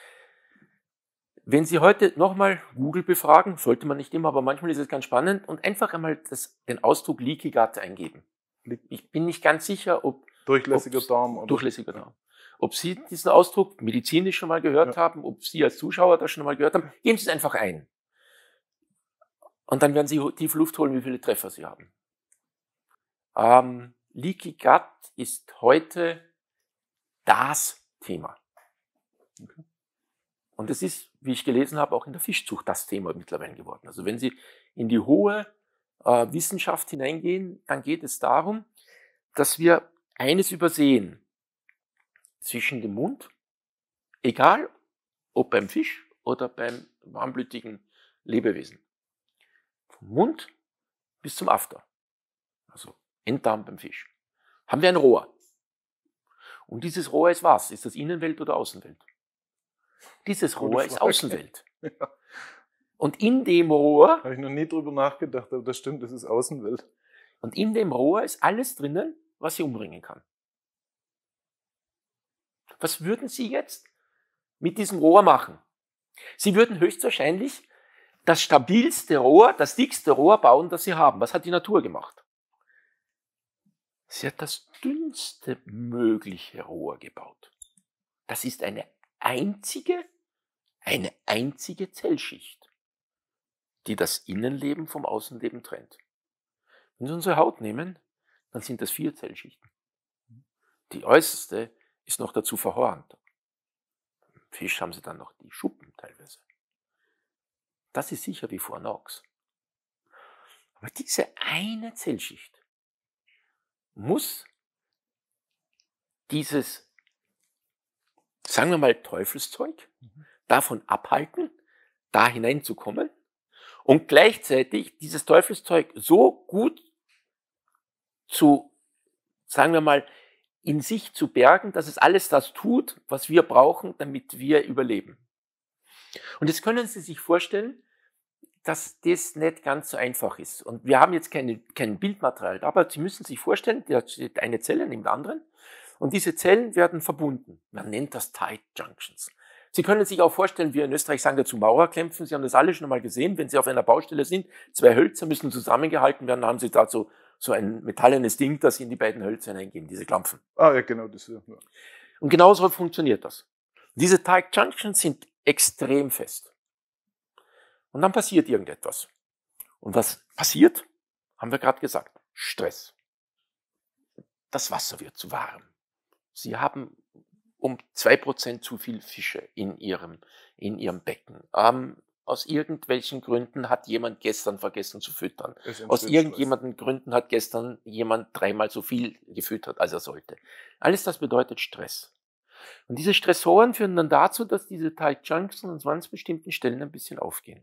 Wenn Sie heute nochmal Google befragen, sollte man nicht immer, aber manchmal ist es ganz spannend, und einfach einmal das, den Ausdruck Leaky Gut eingeben. Ich bin nicht ganz sicher, ob Durchlässiger Darm. Oder? Durchlässiger Darm. Ob Sie diesen Ausdruck medizinisch schon mal gehört ja. haben, ob Sie als Zuschauer das schon mal gehört haben, geben Sie es einfach ein. Und dann werden Sie tief Luft holen, wie viele Treffer Sie haben. Ähm, Leaky Gut ist heute das Thema. Okay. Und es ist, wie ich gelesen habe, auch in der Fischzucht das Thema mittlerweile geworden. Also wenn Sie in die hohe äh, Wissenschaft hineingehen, dann geht es darum, dass wir eines übersehen. Zwischen dem Mund, egal ob beim Fisch oder beim warmblütigen Lebewesen. Vom Mund bis zum After, also Enddarm beim Fisch, haben wir ein Rohr. Und dieses Rohr ist was? Ist das Innenwelt oder Außenwelt? Dieses Rohr ist Außenwelt. Ja. Und in dem Rohr... Habe ich noch nie drüber nachgedacht, aber das stimmt, das ist Außenwelt. Und in dem Rohr ist alles drinnen, was Sie umbringen kann. Was würden Sie jetzt mit diesem Rohr machen? Sie würden höchstwahrscheinlich das stabilste Rohr, das dickste Rohr bauen, das Sie haben. Was hat die Natur gemacht? Sie hat das dünnste mögliche Rohr gebaut. Das ist eine einzige, eine einzige Zellschicht, die das Innenleben vom Außenleben trennt. Wenn Sie unsere Haut nehmen, dann sind das vier Zellschichten. Die äußerste ist noch dazu verhornt. Im Fisch haben Sie dann noch die Schuppen teilweise. Das ist sicher wie Fornox. Aber diese eine Zellschicht muss dieses, sagen wir mal, Teufelszeug davon abhalten, da hineinzukommen und gleichzeitig dieses Teufelszeug so gut zu, sagen wir mal, in sich zu bergen, dass es alles das tut, was wir brauchen, damit wir überleben. Und jetzt können Sie sich vorstellen, dass das nicht ganz so einfach ist. Und wir haben jetzt keine, kein Bildmaterial, aber Sie müssen sich vorstellen, da steht eine Zelle neben der anderen und diese Zellen werden verbunden. Man nennt das Tight Junctions. Sie können sich auch vorstellen, wir in Österreich sagen dazu Mauerklämpfen. Sie haben das alle schon einmal gesehen, wenn Sie auf einer Baustelle sind, zwei Hölzer müssen zusammengehalten werden, dann haben Sie dazu so ein metallenes Ding, das Sie in die beiden Hölzer hineingeben, diese Klampfen. Ah ja, genau. Das, ja. Und genauso funktioniert das. Diese Tight Junctions sind extrem fest. Und dann passiert irgendetwas. Und was passiert, haben wir gerade gesagt, Stress. Das Wasser wird zu warm. Sie haben um zwei Prozent zu viel Fische in ihrem, in ihrem Becken. Ähm, aus irgendwelchen Gründen hat jemand gestern vergessen zu füttern. Aus irgendjemanden Gründen hat gestern jemand dreimal so viel gefüttert, als er sollte. Alles das bedeutet Stress. Und diese Stressoren führen dann dazu, dass diese Tight Junctions an ganz bestimmten Stellen ein bisschen aufgehen.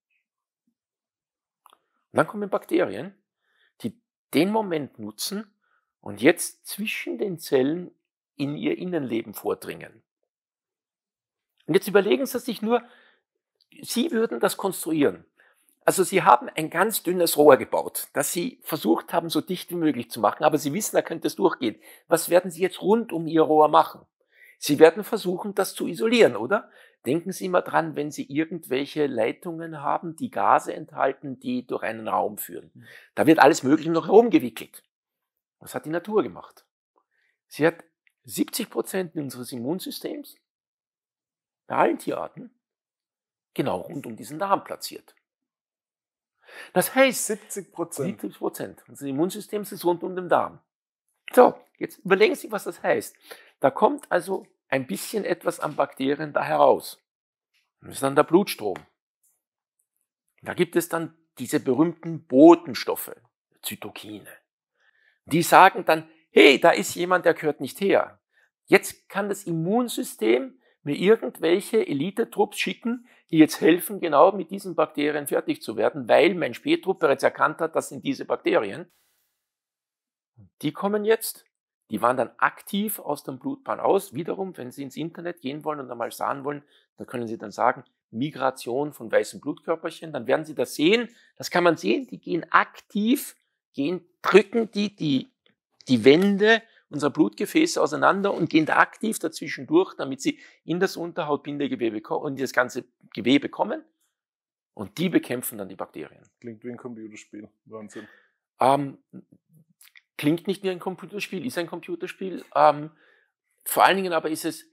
Und dann kommen Bakterien, die den Moment nutzen und jetzt zwischen den Zellen in ihr Innenleben vordringen. Und jetzt überlegen Sie sich nur, Sie würden das konstruieren. Also Sie haben ein ganz dünnes Rohr gebaut, das Sie versucht haben, so dicht wie möglich zu machen, aber Sie wissen, da könnte es durchgehen. Was werden Sie jetzt rund um Ihr Rohr machen? Sie werden versuchen, das zu isolieren, oder? Denken Sie mal dran, wenn Sie irgendwelche Leitungen haben, die Gase enthalten, die durch einen Raum führen. Da wird alles Mögliche noch herumgewickelt. Was hat die Natur gemacht? Sie hat siebzig Prozent unseres Immunsystems bei allen Tierarten genau rund um diesen Darm platziert. Das heißt, siebzig Prozent. siebzig Prozent unseres Immunsystems ist rund um den Darm. So, jetzt überlegen Sie, was das heißt. Da kommt also ein bisschen etwas an Bakterien da heraus. Das ist dann der Blutstrom. Da gibt es dann diese berühmten Botenstoffe, Zytokine. Die sagen dann, hey, da ist jemand, der gehört nicht her. Jetzt kann das Immunsystem mir irgendwelche Elite-Trupps schicken, die jetzt helfen, genau mit diesen Bakterien fertig zu werden, weil mein Spähtrupp bereits erkannt hat, das sind diese Bakterien. Die kommen jetzt, die wandern aktiv aus dem Blutbahn aus. Wiederum, wenn Sie ins Internet gehen wollen und einmal sahen wollen, dann können Sie dann sagen, Migration von weißen Blutkörperchen, dann werden Sie das sehen. Das kann man sehen, die gehen aktiv, gehen, drücken die, die, die Wände unserer Blutgefäße auseinander und gehen da aktiv dazwischen durch, damit sie in das Unterhautbindegewebe kommen und das ganze Gewebe kommen. Und die bekämpfen dann die Bakterien. Klingt wie ein Computerspiel. Wahnsinn. Ähm, klingt nicht wie ein Computerspiel, ist ein Computerspiel. Ähm, vor allen Dingen aber ist es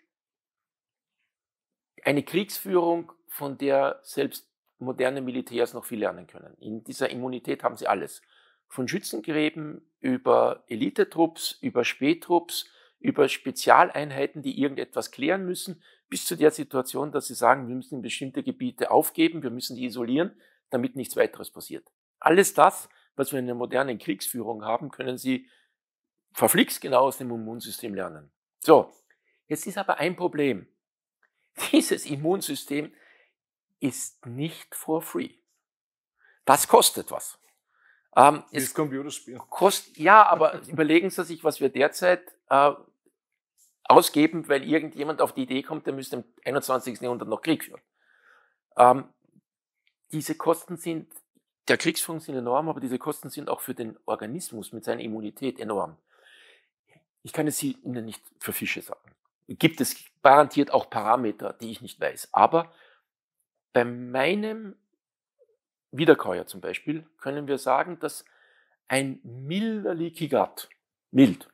eine Kriegsführung, von der selbst moderne Militärs noch viel lernen können. In dieser Immunität haben sie alles. Von Schützengräben über Elitetrupps, über Spähtrupps, über Spezialeinheiten, die irgendetwas klären müssen, bis zu der Situation, dass sie sagen, wir müssen bestimmte Gebiete aufgeben, wir müssen die isolieren, damit nichts weiteres passiert. Alles das, was wir in der modernen Kriegsführung haben, können sie verflixt genau aus dem Immunsystem lernen. So, jetzt ist aber ein Problem. Dieses Immunsystem ist nicht for free. Das kostet was. Ähm, es ist Computerspiel. Kost, ja, aber überlegen Sie sich, was wir derzeit äh, ausgeben, weil irgendjemand auf die Idee kommt, der müsste im einundzwanzigsten Jahrhundert noch Krieg führen. Ähm, diese Kosten sind, der Kriegsführung sind enorm, aber diese Kosten sind auch für den Organismus mit seiner Immunität enorm. Ich kann es Ihnen nicht für Fische sagen. Gibt es garantiert auch Parameter, die ich nicht weiß. Aber bei meinem Wiederkäuer zum Beispiel können wir sagen, dass ein milder Leaky Gut, mild,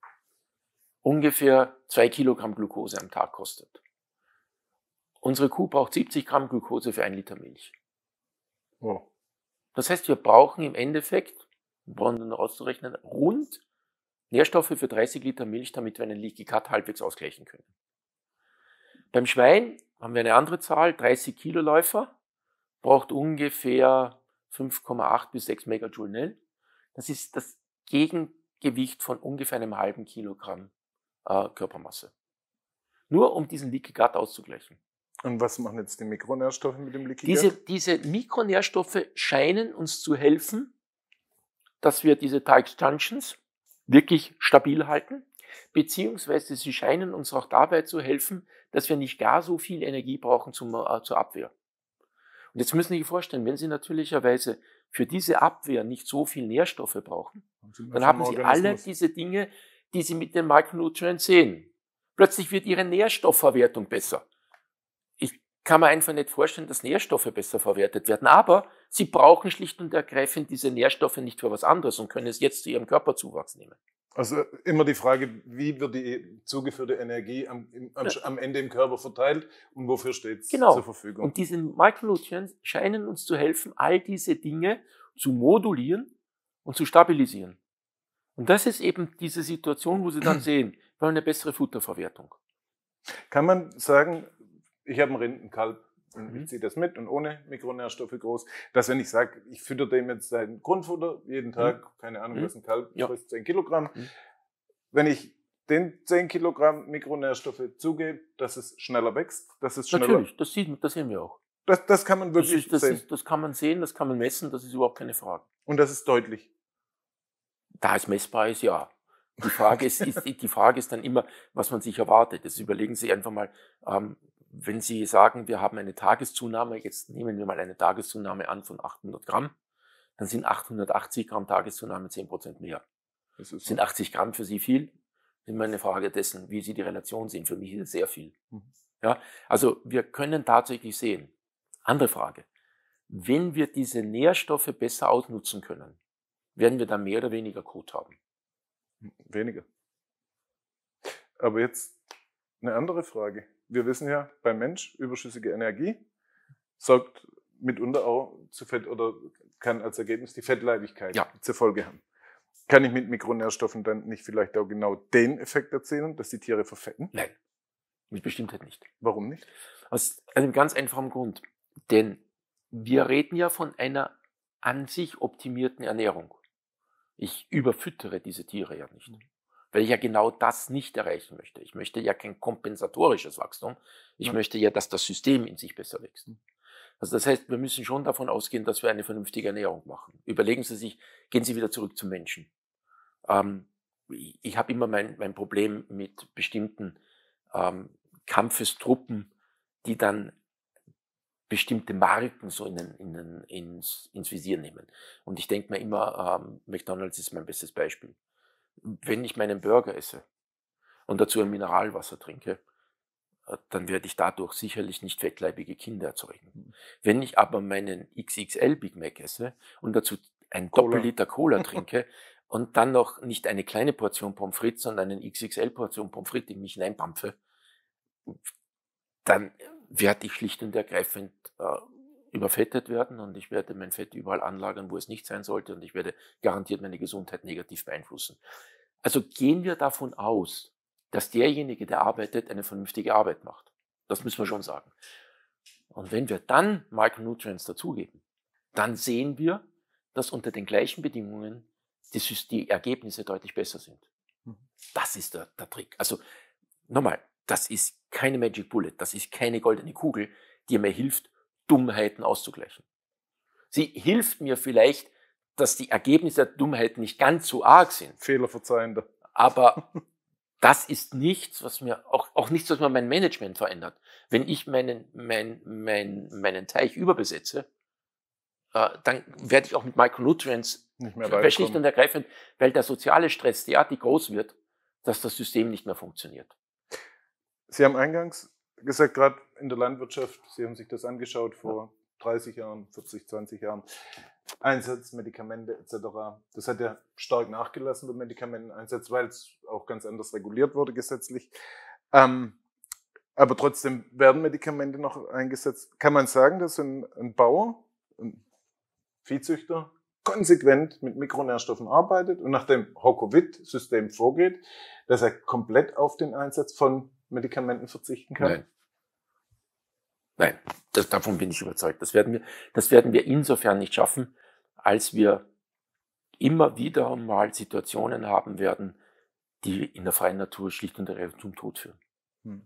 ungefähr zwei Kilogramm Glucose am Tag kostet. Unsere Kuh braucht siebzig Gramm Glucose für ein Liter Milch. Oh. Das heißt, wir brauchen im Endeffekt, wir brauchen nur noch auszurechnen, rund Nährstoffe für dreißig Liter Milch, damit wir einen Leaky Gut halbwegs ausgleichen können. Beim Schwein haben wir eine andere Zahl, dreißig Kiloläufer, braucht ungefähr fünf Komma acht bis sechs Megajoule Nell. Das ist das Gegengewicht von ungefähr einem halben Kilogramm äh, Körpermasse. Nur um diesen Leaky Gut auszugleichen. Und was machen jetzt die Mikronährstoffe mit dem Leaky Diese, Gut? diese Mikronährstoffe scheinen uns zu helfen, dass wir diese Tight Junctions wirklich stabil halten, beziehungsweise sie scheinen uns auch dabei zu helfen, dass wir nicht gar so viel Energie brauchen zum, äh, zur Abwehr. Und jetzt müssen Sie sich vorstellen, wenn Sie natürlicherweise für diese Abwehr nicht so viel Nährstoffe brauchen, dann haben Sie alle diese Dinge, die Sie mit den Micronutrients sehen. Plötzlich wird Ihre Nährstoffverwertung besser. Ich kann mir einfach nicht vorstellen, dass Nährstoffe besser verwertet werden, aber Sie brauchen schlicht und ergreifend diese Nährstoffe nicht für was anderes und können es jetzt zu Ihrem Körperzuwachs nehmen. Also immer die Frage, wie wird die zugeführte Energie am, im, am, am Ende im Körper verteilt und wofür steht es genau. zur Verfügung? Und diese Micronutrients scheinen uns zu helfen, all diese Dinge zu modulieren und zu stabilisieren. Und das ist eben diese Situation, wo Sie dann sehen, wir haben eine bessere Futterverwertung. Kann man sagen, ich habe einen Rindenkalb und ich ziehe das mit und ohne Mikronährstoffe groß, dass wenn ich sage, ich fütter dem jetzt sein Grundfutter jeden Tag, mhm. keine Ahnung, mhm. was ein Kalb ja. frisst, zehn Kilogramm, mhm. wenn ich den zehn Kilogramm Mikronährstoffe zugebe, dass es schneller wächst, dass es schneller... Natürlich, das, sieht, das sehen wir auch. Das, das kann man wirklich das ist, das sehen. Ist, das kann man sehen, das kann man messen, das ist überhaupt keine Frage. Und das ist deutlich? Da es messbar ist, ja. Die Frage ist, ist, die Frage ist dann immer, was man sich erwartet. Jetzt überlegen Sie einfach mal, ähm, wenn Sie sagen, wir haben eine Tageszunahme, jetzt nehmen wir mal eine Tageszunahme an von achthundert Gramm, dann sind achthundertachtzig Gramm Tageszunahme zehn Prozent mehr. Das ist sind achtzig Gramm für Sie viel? Immer eine Frage dessen, wie Sie die Relation sehen. Für mich ist es sehr viel. Mhm. Ja, also wir können tatsächlich sehen. Andere Frage. Wenn wir diese Nährstoffe besser ausnutzen können, werden wir dann mehr oder weniger Kot haben? Weniger. Aber jetzt eine andere Frage. Wir wissen ja, beim Mensch überschüssige Energie sorgt mitunter auch zu Fett oder kann als Ergebnis die Fettleibigkeit ja. zur Folge haben. Kann ich mit Mikronährstoffen dann nicht vielleicht auch genau den Effekt erzielen, dass die Tiere verfetten? Nein, mit Bestimmtheit nicht. Warum nicht? Aus einem ganz einfachen Grund. Denn wir reden ja von einer an sich optimierten Ernährung. Ich überfüttere diese Tiere ja nicht, weil ich ja genau das nicht erreichen möchte. Ich möchte ja kein kompensatorisches Wachstum. Ich ja. möchte ja, dass das System in sich besser wächst. Also das heißt, wir müssen schon davon ausgehen, dass wir eine vernünftige Ernährung machen. Überlegen Sie sich, gehen Sie wieder zurück zum Menschen. Ähm, ich ich habe immer mein, mein Problem mit bestimmten ähm, Kampfestruppen, die dann bestimmte Marken so in den, in den, ins, ins Visier nehmen. Und ich denke mir immer, ähm, McDonald's ist mein bestes Beispiel. Wenn ich meinen Burger esse und dazu ein Mineralwasser trinke, äh, dann werde ich dadurch sicherlich nicht fettleibige Kinder erzeugen. Wenn ich aber meinen X X L Big Mac esse und dazu ein Cola. Doppelliter Cola trinke und dann noch nicht eine kleine Portion Pommes frites, sondern eine X X L-Portion Pommes frites in mich hineinpampfe, dann werde ich schlicht und ergreifend äh, überfettet werden und ich werde mein Fett überall anlagern, wo es nicht sein sollte und ich werde garantiert meine Gesundheit negativ beeinflussen. Also gehen wir davon aus, dass derjenige, der arbeitet, eine vernünftige Arbeit macht. Das müssen wir schon sagen. Und wenn wir dann Micronutrients dazugeben, dann sehen wir, dass unter den gleichen Bedingungen die, die Ergebnisse deutlich besser sind. Das ist der, der Trick. Also nochmal, das ist keine Magic Bullet, das ist keine goldene Kugel, die mir hilft, Dummheiten auszugleichen. Sie hilft mir vielleicht, dass die Ergebnisse der Dummheit nicht ganz so arg sind. Fehlerverzeihender. Aber das ist nichts, was mir, auch, auch nichts, was mir mein Management verändert. Wenn ich meinen, mein, mein, meinen Teich überbesetze, äh, dann werde ich auch mit Micronutrients nicht mehr weil schlicht und ergreifend, weil der soziale Stress derartig groß wird, dass das System nicht mehr funktioniert. Sie haben eingangs gesagt, gerade in der Landwirtschaft, Sie haben sich das angeschaut vor dreißig Jahren, vierzig, zwanzig Jahren, Einsatz, Medikamente et cetera. Das hat ja stark nachgelassen, der Medikamenteneinsatz, weil es auch ganz anders reguliert wurde gesetzlich. Ähm, aber trotzdem werden Medikamente noch eingesetzt. Kann man sagen, dass ein, ein Bauer, ein Viehzüchter, konsequent mit Mikronährstoffen arbeitet und nach dem Hokovit-System vorgeht, dass er komplett auf den Einsatz von Medikamenten verzichten kann? Nein. Nein, das, davon bin ich überzeugt. Das werden wir, das werden wir insofern nicht schaffen, als wir immer wieder mal Situationen haben werden, die in der freien Natur schlicht und ergreifend zum Tod führen. Hm.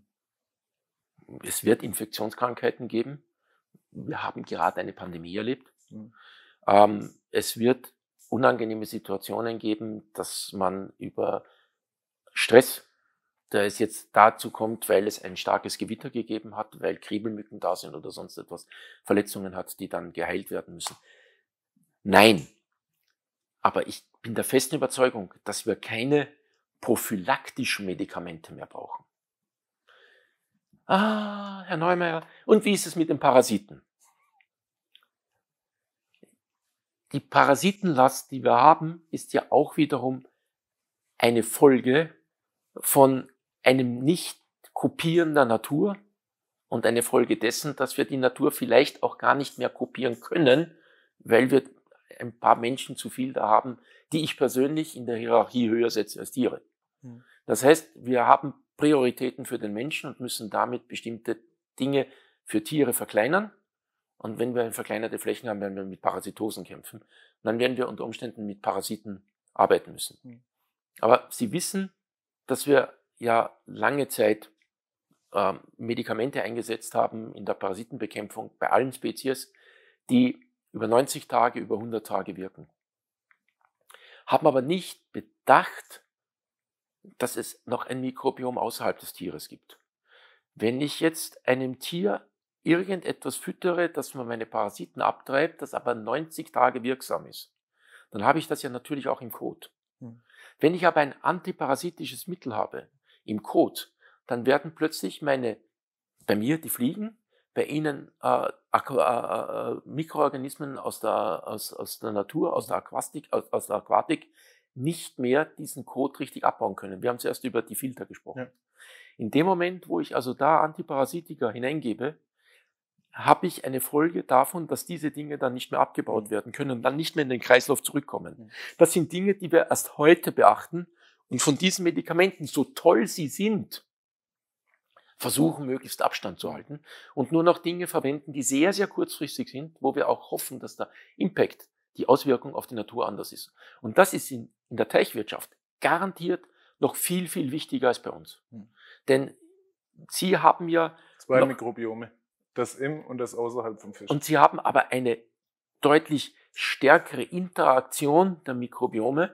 Es wird Infektionskrankheiten geben. Wir haben gerade eine Pandemie erlebt. Hm. Ähm, es wird unangenehme Situationen geben, dass man über Stress, der es jetzt dazu kommt, weil es ein starkes Gewitter gegeben hat, weil Kriebelmücken da sind oder sonst etwas, Verletzungen hat, die dann geheilt werden müssen. Nein, aber ich bin der festen Überzeugung, dass wir keine prophylaktischen Medikamente mehr brauchen. Ah, Herr Neumeier, und wie ist es mit den Parasiten? Die Parasitenlast, die wir haben, ist ja auch wiederum eine Folge von einem Nicht-Kopieren der Natur und eine Folge dessen, dass wir die Natur vielleicht auch gar nicht mehr kopieren können, weil wir ein paar Menschen zu viel da haben, die ich persönlich in der Hierarchie höher setze als Tiere. Mhm. Das heißt, wir haben Prioritäten für den Menschen und müssen damit bestimmte Dinge für Tiere verkleinern. Und wenn wir verkleinerte Flächen haben, werden wir mit Parasitosen kämpfen. Und dann werden wir unter Umständen mit Parasiten arbeiten müssen. Mhm. Aber Sie wissen, dass wir ja lange Zeit äh, Medikamente eingesetzt haben in der Parasitenbekämpfung bei allen Spezies, die über neunzig Tage, über hundert Tage wirken. Haben aber nicht bedacht, dass es noch ein Mikrobiom außerhalb des Tieres gibt. Wenn ich jetzt einem Tier irgendetwas füttere, das mir meine Parasiten abtreibt, das aber neunzig Tage wirksam ist, dann habe ich das ja natürlich auch im Kot. Hm. Wenn ich aber ein antiparasitisches Mittel habe im Kot, dann werden plötzlich meine, bei mir die Fliegen, bei Ihnen äh, äh, äh, Mikroorganismen aus der, aus, aus der Natur, aus der Aquatik, aus, aus der Aquatik nicht mehr diesen Kot richtig abbauen können. Wir haben zuerst über die Filter gesprochen. Ja. In dem Moment, wo ich also da Antiparasitika hineingebe, habe ich eine Folge davon, dass diese Dinge dann nicht mehr abgebaut werden können und dann nicht mehr in den Kreislauf zurückkommen. Das sind Dinge, die wir erst heute beachten und von diesen Medikamenten, so toll sie sind, versuchen, möglichst Abstand zu halten und nur noch Dinge verwenden, die sehr, sehr kurzfristig sind, wo wir auch hoffen, dass der Impact, die Auswirkung auf die Natur anders ist. Und das ist in, in der Teichwirtschaft garantiert noch viel, viel wichtiger als bei uns. Hm. Denn Sie haben ja zwei noch, Mikrobiome, das im und das außerhalb vom Fisch. Und Sie haben aber eine deutlich stärkere Interaktion der Mikrobiome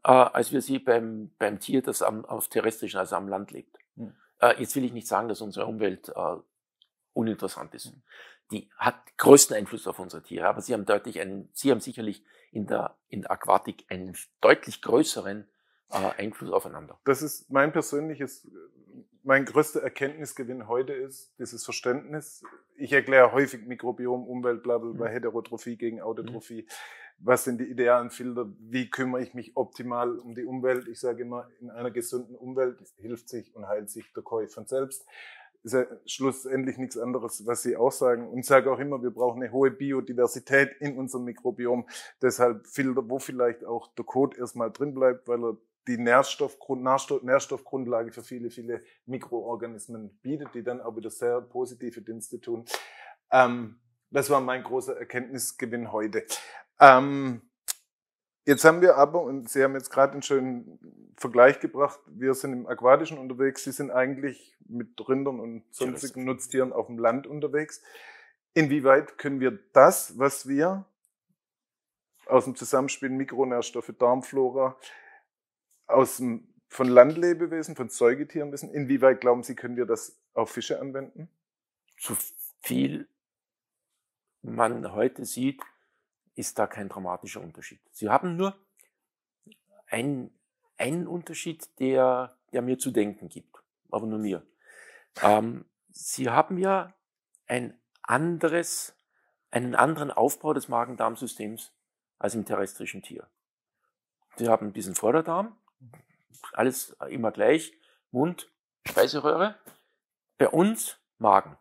äh, als wir sie beim, beim Tier, das am, auf terrestrischen, also am Land lebt. Mhm. Äh, jetzt will ich nicht sagen, dass unsere Umwelt äh, uninteressant ist. Mhm. Die hat größten Einfluss auf unsere Tiere, aber sie haben deutlich einen, sie haben sicherlich in der, in der Aquatik einen deutlich größeren äh, Einfluss aufeinander. Das ist mein persönliches, mein größter Erkenntnisgewinn heute ist, dieses Verständnis. Ich erkläre häufig Mikrobiom, Umwelt, bla, bla, bla, mhm. Heterotrophie gegen Autotrophie. Mhm. Was sind die idealen Filter? Wie kümmere ich mich optimal um die Umwelt? Ich sage immer, in einer gesunden Umwelt hilft sich und heilt sich der Koi von selbst. Ist ja schlussendlich nichts anderes, was Sie auch sagen. Und ich sage auch immer, wir brauchen eine hohe Biodiversität in unserem Mikrobiom. Deshalb Filter, wo vielleicht auch der Kot erstmal drin bleibt, weil er die Nährstoffgrund, Nährstoffgrundlage für viele, viele Mikroorganismen bietet, die dann auch wieder sehr positive Dienste tun. Ähm, das war mein großer Erkenntnisgewinn heute. Ähm, jetzt haben wir aber, und Sie haben jetzt gerade einen schönen Vergleich gebracht, wir sind im Aquatischen unterwegs, Sie sind eigentlich mit Rindern und sonstigen Nutztieren auf dem Land unterwegs. Inwieweit können wir das, was wir aus dem Zusammenspiel Mikronährstoffe, Darmflora, aus dem, von Landlebewesen, von Säugetieren wissen, inwieweit glauben Sie, können wir das auf Fische anwenden? So viel man heute sieht, ist da kein dramatischer Unterschied. Sie haben nur einen, einen Unterschied, der, der mir zu denken gibt, aber nur mir. Ähm, Sie haben ja ein anderes, einen anderen Aufbau des Magen-Darm-Systems als im terrestrischen Tier. Sie haben diesen Vorderdarm, alles immer gleich, Mund, Speiseröhre, bei uns Magen.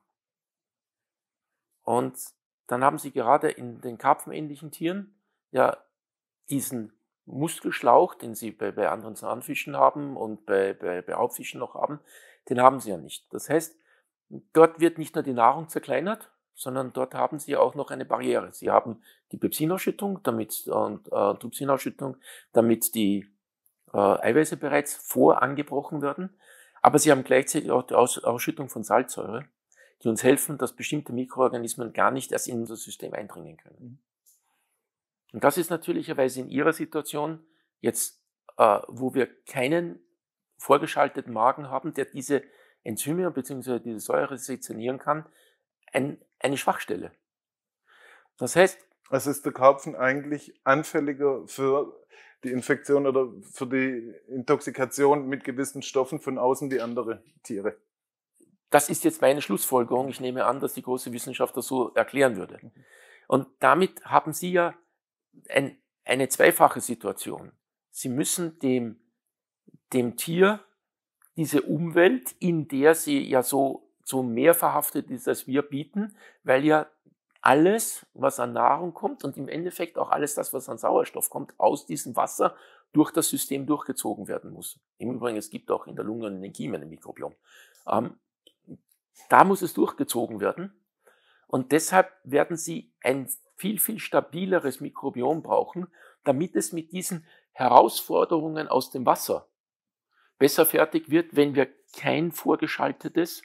Und dann haben Sie gerade in den karpfenähnlichen Tieren ja diesen Muskelschlauch, den Sie bei, bei anderen Zahnfischen haben und bei, bei, bei Hauptfischen noch haben, den haben Sie ja nicht. Das heißt, dort wird nicht nur die Nahrung zerkleinert, sondern dort haben Sie auch noch eine Barriere. Sie haben die Pepsinausschüttung damit, und äh, Trypsinausschüttung, damit die äh, Eiweiße bereits vorangebrochen werden, aber Sie haben gleichzeitig auch die Aus Ausschüttung von Salzsäure, die uns helfen, dass bestimmte Mikroorganismen gar nicht erst in unser System eindringen können. Und das ist natürlicherweise in Ihrer Situation jetzt, äh, wo wir keinen vorgeschalteten Magen haben, der diese Enzyme bzw. diese Säure sezernieren kann, ein, eine Schwachstelle. Das heißt, also ist der Karpfen eigentlich anfälliger für die Infektion oder für die Intoxikation mit gewissen Stoffen von außen wie andere Tiere? Das ist jetzt meine Schlussfolgerung. Ich nehme an, dass die große Wissenschaft das so erklären würde. Und damit haben Sie ja ein, eine zweifache Situation. Sie müssen dem, dem Tier diese Umwelt, in der sie ja so, so mehr verhaftet ist, als wir bieten, weil ja alles, was an Nahrung kommt und im Endeffekt auch alles das, was an Sauerstoff kommt, aus diesem Wasser durch das System durchgezogen werden muss. Im Übrigen, es gibt auch in der Lunge und in den Kiemen ein Mikrobiom. Ähm, da muss es durchgezogen werden und deshalb werden Sie ein viel, viel stabileres Mikrobiom brauchen, damit es mit diesen Herausforderungen aus dem Wasser besser fertig wird, wenn wir kein vorgeschaltetes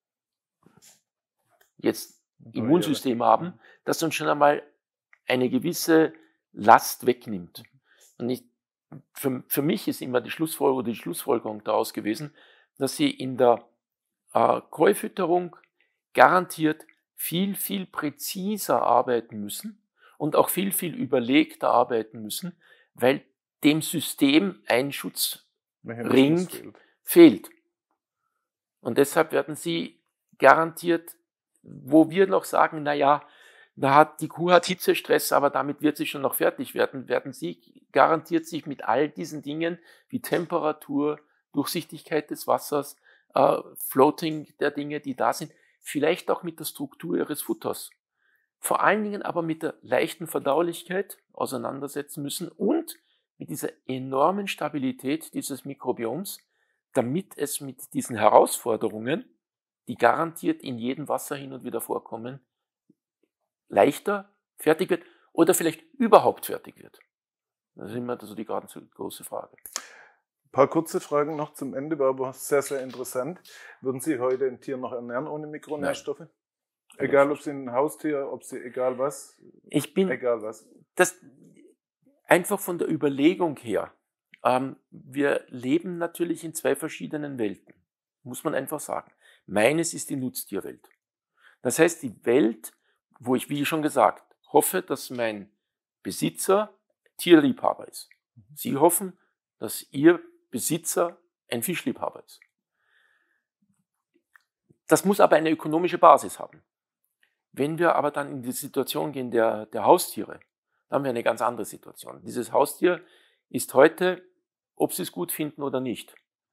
jetzt Immunsystem haben, das uns schon einmal eine gewisse Last wegnimmt. Und ich, für, für mich ist immer die Schlussfolgerung, die Schlussfolgerung daraus gewesen, dass Sie in der äh, Koi-Fütterung garantiert viel, viel präziser arbeiten müssen und auch viel, viel überlegter arbeiten müssen, weil dem System ein Schutzring fehlt. fehlt. Und deshalb werden Sie garantiert, wo wir noch sagen, na ja, da hat, die Kuh hat Hitzestress, aber damit wird sie schon noch fertig werden, werden Sie garantiert sich mit all diesen Dingen wie Temperatur, Durchsichtigkeit des Wassers, äh, Floating der Dinge, die da sind, vielleicht auch mit der Struktur Ihres Futters, vor allen Dingen aber mit der leichten Verdaulichkeit auseinandersetzen müssen und mit dieser enormen Stabilität dieses Mikrobioms, damit es mit diesen Herausforderungen, die garantiert in jedem Wasser hin und wieder vorkommen, leichter fertig wird oder vielleicht überhaupt fertig wird. Das ist immer so die ganz große Frage. Ein paar kurze Fragen noch zum Ende, war aber sehr, sehr interessant. Würden Sie heute ein Tier noch ernähren ohne Mikronährstoffe? Nein. Egal, ob Sie ein Haustier, ob Sie, egal was? Ich bin, egal was. Das, einfach von der Überlegung her, ähm, wir leben natürlich in zwei verschiedenen Welten, muss man einfach sagen. Meines ist die Nutztierwelt. Das heißt, die Welt, wo ich, wie schon gesagt, hoffe, dass mein Besitzer Tierliebhaber ist. Sie hoffen, dass Ihr Besitzer ein Fischliebhaber ist. Das muss aber eine ökonomische Basis haben. Wenn wir aber dann in die Situation gehen der, der Haustiere, dann haben wir eine ganz andere Situation. Dieses Haustier ist heute, ob Sie es gut finden oder nicht,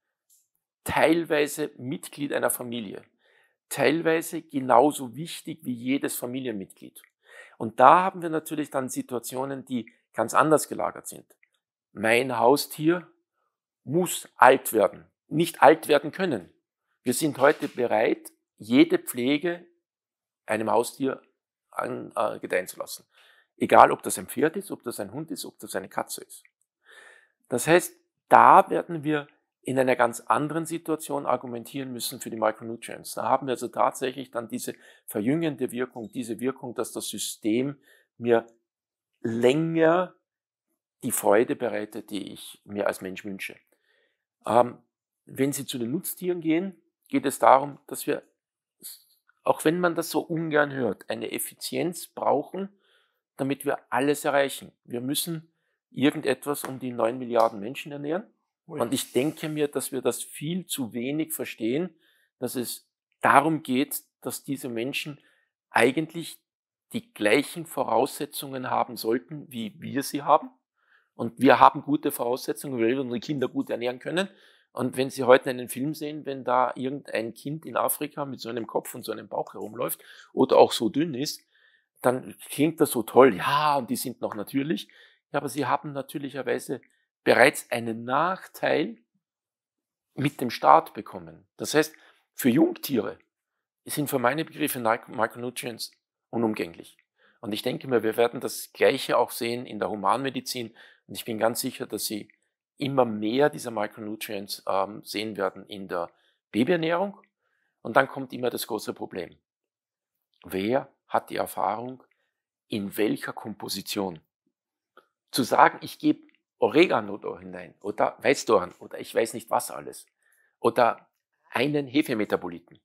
teilweise Mitglied einer Familie, teilweise genauso wichtig wie jedes Familienmitglied. Und da haben wir natürlich dann Situationen, die ganz anders gelagert sind. Mein Haustier muss alt werden, nicht alt werden können. Wir sind heute bereit, jede Pflege einem Haustier an, äh, gedeihen zu lassen. Egal, ob das ein Pferd ist, ob das ein Hund ist, ob das eine Katze ist. Das heißt, da werden wir in einer ganz anderen Situation argumentieren müssen für die Micronutrients. Da haben wir also tatsächlich dann diese verjüngende Wirkung, diese Wirkung, dass das System mir länger die Freude bereitet, die ich mir als Mensch wünsche. Ähm, wenn Sie zu den Nutztieren gehen, geht es darum, dass wir, auch wenn man das so ungern hört, eine Effizienz brauchen, damit wir alles erreichen. Wir müssen irgendetwas um die neun Milliarden Menschen ernähren. Und ich denke mir, dass wir das viel zu wenig verstehen, dass es darum geht, dass diese Menschen eigentlich die gleichen Voraussetzungen haben sollten, wie wir sie haben. Und wir haben gute Voraussetzungen, weil wir unsere Kinder gut ernähren können. Und wenn Sie heute einen Film sehen, wenn da irgendein Kind in Afrika mit so einem Kopf und so einem Bauch herumläuft oder auch so dünn ist, dann klingt das so toll. Ja, und die sind noch natürlich. Ja, aber sie haben natürlicherweise bereits einen Nachteil mit dem Staat bekommen. Das heißt, für Jungtiere sind für meine Begriffe Micronutrients unumgänglich. Und ich denke mir, wir werden das Gleiche auch sehen in der Humanmedizin. Und ich bin ganz sicher, dass Sie immer mehr dieser Micronutrients ähm, sehen werden in der Babyernährung. Und dann kommt immer das große Problem. Wer hat die Erfahrung, in welcher Komposition? Zu sagen, ich gebe Oregano da hinein oder Weißdorn oder ich weiß nicht was alles oder einen Hefemetaboliten.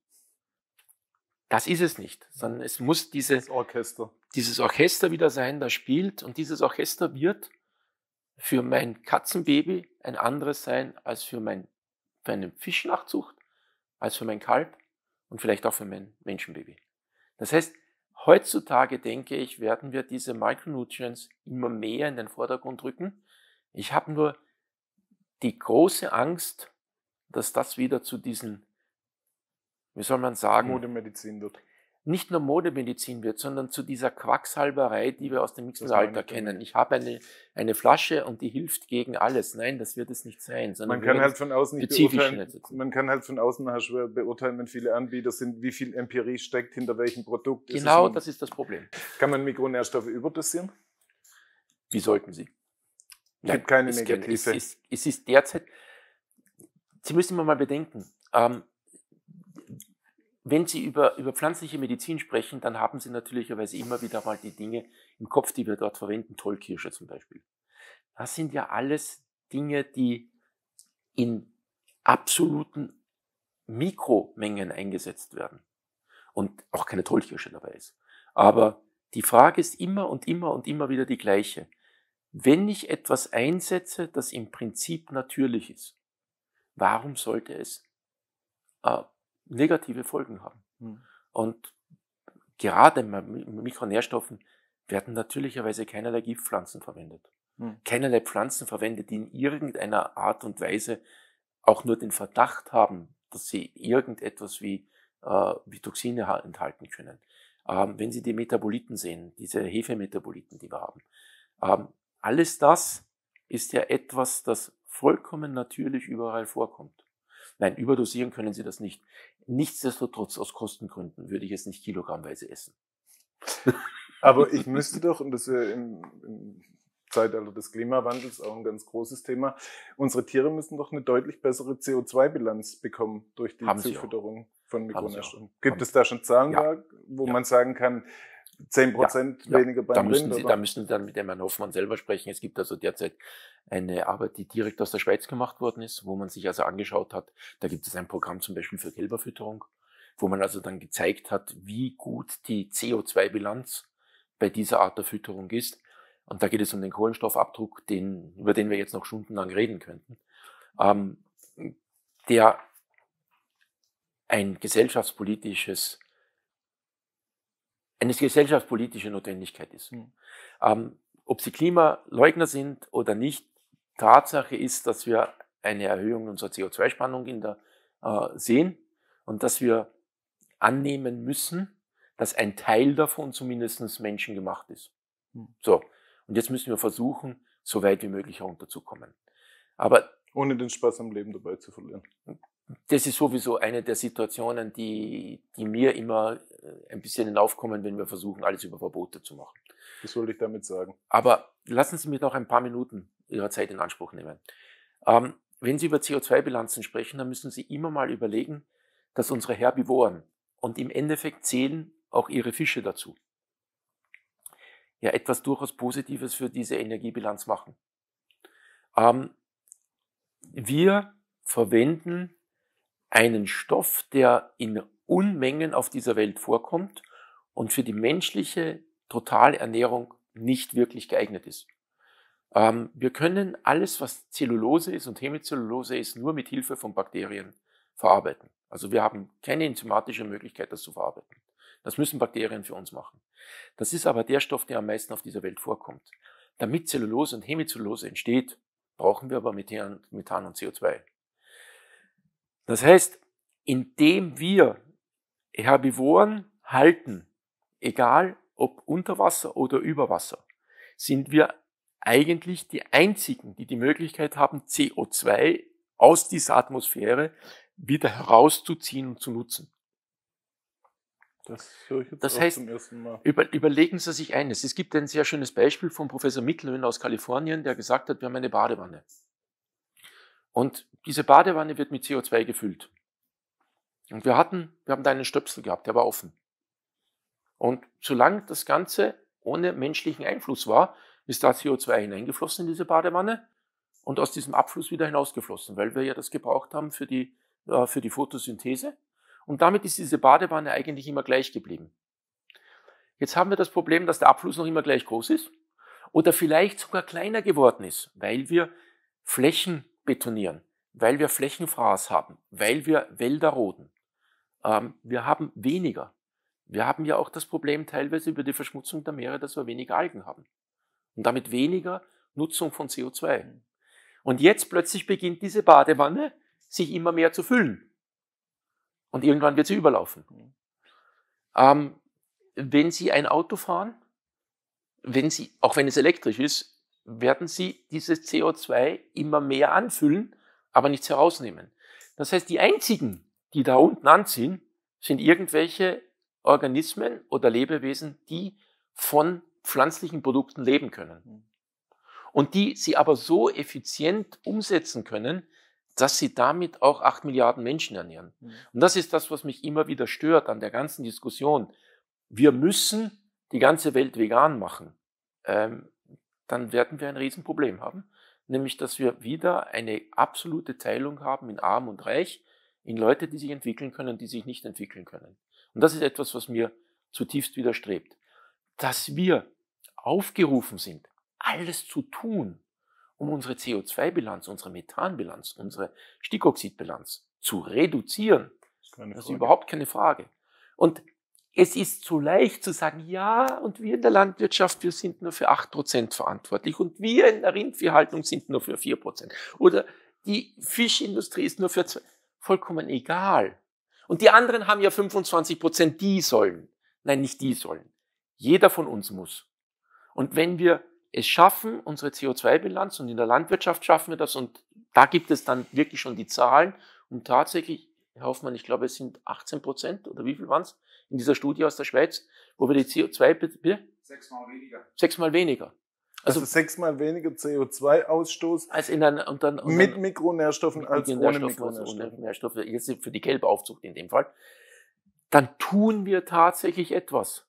Das ist es nicht, sondern es muss diese, Das Orchester. dieses Orchester wieder sein, das spielt, und dieses Orchester wird für mein Katzenbaby ein anderes sein als für, mein, für eine Fischnachzucht, als für mein Kalb und vielleicht auch für mein Menschenbaby. Das heißt, heutzutage, denke ich, werden wir diese Micronutrients immer mehr in den Vordergrund rücken. Ich habe nur die große Angst, dass das wieder zu diesen, wie soll man sagen, Modemedizin wird. Nicht nur Modemedizin wird, sondern zu dieser Quacksalberei, die wir aus dem Mittelalter kennen. Ich habe eine, eine Flasche und die hilft gegen alles. Nein, das wird es nicht sein. Man kann halt von außen nicht beurteilen, man kann halt von außen nachher schwer beurteilen, wenn viele Anbieter sind, wie viel Empirie steckt hinter welchem Produkt. Genau, ist das ist das Problem. Kann man Mikronährstoffe überdosieren? Wie sollten Sie? Es gibt keine es, negative. Es ist, es ist derzeit, Sie müssen mal bedenken, ähm, wenn Sie über, über pflanzliche Medizin sprechen, dann haben Sie natürlicherweise immer wieder mal die Dinge im Kopf, die wir dort verwenden, Tollkirsche zum Beispiel. Das sind ja alles Dinge, die in absoluten Mikromengen eingesetzt werden und auch keine Tollkirsche dabei ist. Aber die Frage ist immer und immer und immer wieder die gleiche. Wenn ich etwas einsetze, das im Prinzip natürlich ist, warum sollte es äh, negative Folgen haben? Hm. Und gerade bei Mikronährstoffen werden natürlicherweise keinerlei Giftpflanzen verwendet. Hm. Keinerlei Pflanzen verwendet, die in irgendeiner Art und Weise auch nur den Verdacht haben, dass sie irgendetwas wie, äh, wie Toxine enthalten können. Ähm, wenn Sie die Metaboliten sehen, diese Hefemetaboliten, die wir haben, ähm, alles das ist ja etwas, das vollkommen natürlich überall vorkommt. Nein, überdosieren können Sie das nicht. Nichtsdestotrotz, aus Kostengründen, würde ich es nicht kilogrammweise essen. Aber ich müsste doch, und das ist ja im, im Zeitalter des Klimawandels auch ein ganz großes Thema, unsere Tiere müssen doch eine deutlich bessere C O zwei Bilanz bekommen durch die Haben Zufütterung von Mikronährstoffen. Haben Gibt es da schon Zahlen, ja. da, wo ja. man sagen kann, zehn Prozent ja, weniger ja, beim da müssen Rind, Sie, da müssen Sie dann mit dem Herrn Hoffmann selber sprechen. Es gibt also derzeit eine Arbeit, die direkt aus der Schweiz gemacht worden ist, wo man sich also angeschaut hat, da gibt es ein Programm zum Beispiel für Kälberfütterung, wo man also dann gezeigt hat, wie gut die C O zwei Bilanz bei dieser Art der Fütterung ist. Und da geht es um den Kohlenstoffabdruck, den, über den wir jetzt noch stundenlang reden könnten, ähm, der ein gesellschaftspolitisches, eine gesellschaftspolitische Notwendigkeit ist. Mhm. Ähm, ob Sie Klimaleugner sind oder nicht, Tatsache ist, dass wir eine Erhöhung unserer C O zwei Spannung in der, äh, sehen und dass wir annehmen müssen, dass ein Teil davon zumindest menschengemacht ist. Mhm. So, und jetzt müssen wir versuchen, so weit wie möglich herunterzukommen. Aber ohne den Spaß am Leben dabei zu verlieren. Das ist sowieso eine der Situationen, die, die mir immer ein bisschen aufkommen, wenn wir versuchen, alles über Verbote zu machen. Das wollte ich damit sagen. Aber lassen Sie mich noch ein paar Minuten Ihrer Zeit in Anspruch nehmen. Ähm, wenn Sie über C O zwei Bilanzen sprechen, dann müssen Sie immer mal überlegen, dass unsere Herbivoren, und im Endeffekt zählen auch Ihre Fische dazu, ja etwas durchaus Positives für diese Energiebilanz machen. Ähm, wir verwenden einen Stoff, der in Unmengen auf dieser Welt vorkommt und für die menschliche Totalernährung nicht wirklich geeignet ist. Ähm, wir können alles, was Zellulose ist und Hemicellulose ist, nur mit Hilfe von Bakterien verarbeiten. Also wir haben keine enzymatische Möglichkeit, das zu verarbeiten. Das müssen Bakterien für uns machen. Das ist aber der Stoff, der am meisten auf dieser Welt vorkommt. Damit Zellulose und Hemicellulose entsteht, brauchen wir aber Methan, Methan und C O zwei. Das heißt, indem wir Herbivoren halten, egal ob unter Wasser oder über Wasser, sind wir eigentlich die einzigen, die die Möglichkeit haben, C O zwei aus dieser Atmosphäre wieder herauszuziehen und zu nutzen. Das höre ich jetzt das auch heißt, zum ersten Mal. Über, überlegen Sie sich eines. Es gibt ein sehr schönes Beispiel von Professor Mittelhöhn aus Kalifornien, der gesagt hat, wir haben eine Badewanne. Und diese Badewanne wird mit C O zwei gefüllt. Und wir hatten, wir haben da einen Stöpsel gehabt, der war offen. Und solange das Ganze ohne menschlichen Einfluss war, ist da C O zwei hineingeflossen in diese Badewanne und aus diesem Abfluss wieder hinausgeflossen, weil wir ja das gebraucht haben für die, äh, für die Photosynthese. Und damit ist diese Badewanne eigentlich immer gleich geblieben. Jetzt haben wir das Problem, dass der Abfluss noch immer gleich groß ist oder vielleicht sogar kleiner geworden ist, weil wir Flächen betonieren, weil wir Flächenfraß haben, weil wir Wälder roden. Ähm, wir haben weniger. Wir haben ja auch das Problem teilweise über die Verschmutzung der Meere, dass wir weniger Algen haben. Und damit weniger Nutzung von C O zwei. Und jetzt plötzlich beginnt diese Badewanne sich immer mehr zu füllen. Und irgendwann wird sie überlaufen. Ähm, wenn Sie ein Auto fahren, wenn Sie, auch wenn es elektrisch ist, werden Sie dieses C O zwei immer mehr anfüllen, aber nichts herausnehmen. Das heißt, die einzigen, die da unten anziehen, sind irgendwelche Organismen oder Lebewesen, die von pflanzlichen Produkten leben können. Und die sie aber so effizient umsetzen können, dass sie damit auch acht Milliarden Menschen ernähren. Mhm. Und das ist das, was mich immer wieder stört an der ganzen Diskussion. Wir müssen die ganze Welt vegan machen. Ähm, dann werden wir ein Riesenproblem haben. Nämlich, dass wir wieder eine absolute Teilung haben in Arm und Reich, in Leute, die sich entwickeln können, die sich nicht entwickeln können. Und das ist etwas, was mir zutiefst widerstrebt. Dass wir aufgerufen sind, alles zu tun, um unsere C O zwei Bilanz, unsere Methanbilanz, unsere Stickoxidbilanz zu reduzieren. Das ist überhaupt keine Frage. Und es ist so leicht zu sagen, ja, und wir in der Landwirtschaft, wir sind nur für acht Prozent verantwortlich und wir in der Rindviehhaltung sind nur für vier Prozent. Oder die Fischindustrie ist nur für zwei. Vollkommen egal. Und die anderen haben ja fünfundzwanzig Prozent, die sollen. Nein, nicht die sollen. Jeder von uns muss. Und wenn wir es schaffen, unsere C O zwei Bilanz, und in der Landwirtschaft schaffen wir das, und da gibt es dann wirklich schon die Zahlen, und tatsächlich, Herr Hoffmann, ich glaube, es sind achtzehn Prozent, oder wie viel waren es, in dieser Studie aus der Schweiz, wo wir die C O zwei, bitte? Sechsmal weniger. Sechsmal weniger. Also, also sechsmal weniger C O zwei Ausstoß als in einer, und dann, und mit dann, Mikronährstoffen mit als ohne Mikronährstoffe. Ohne Nährstoffe, jetzt für die Kälberaufzucht in dem Fall. Dann tun wir tatsächlich etwas.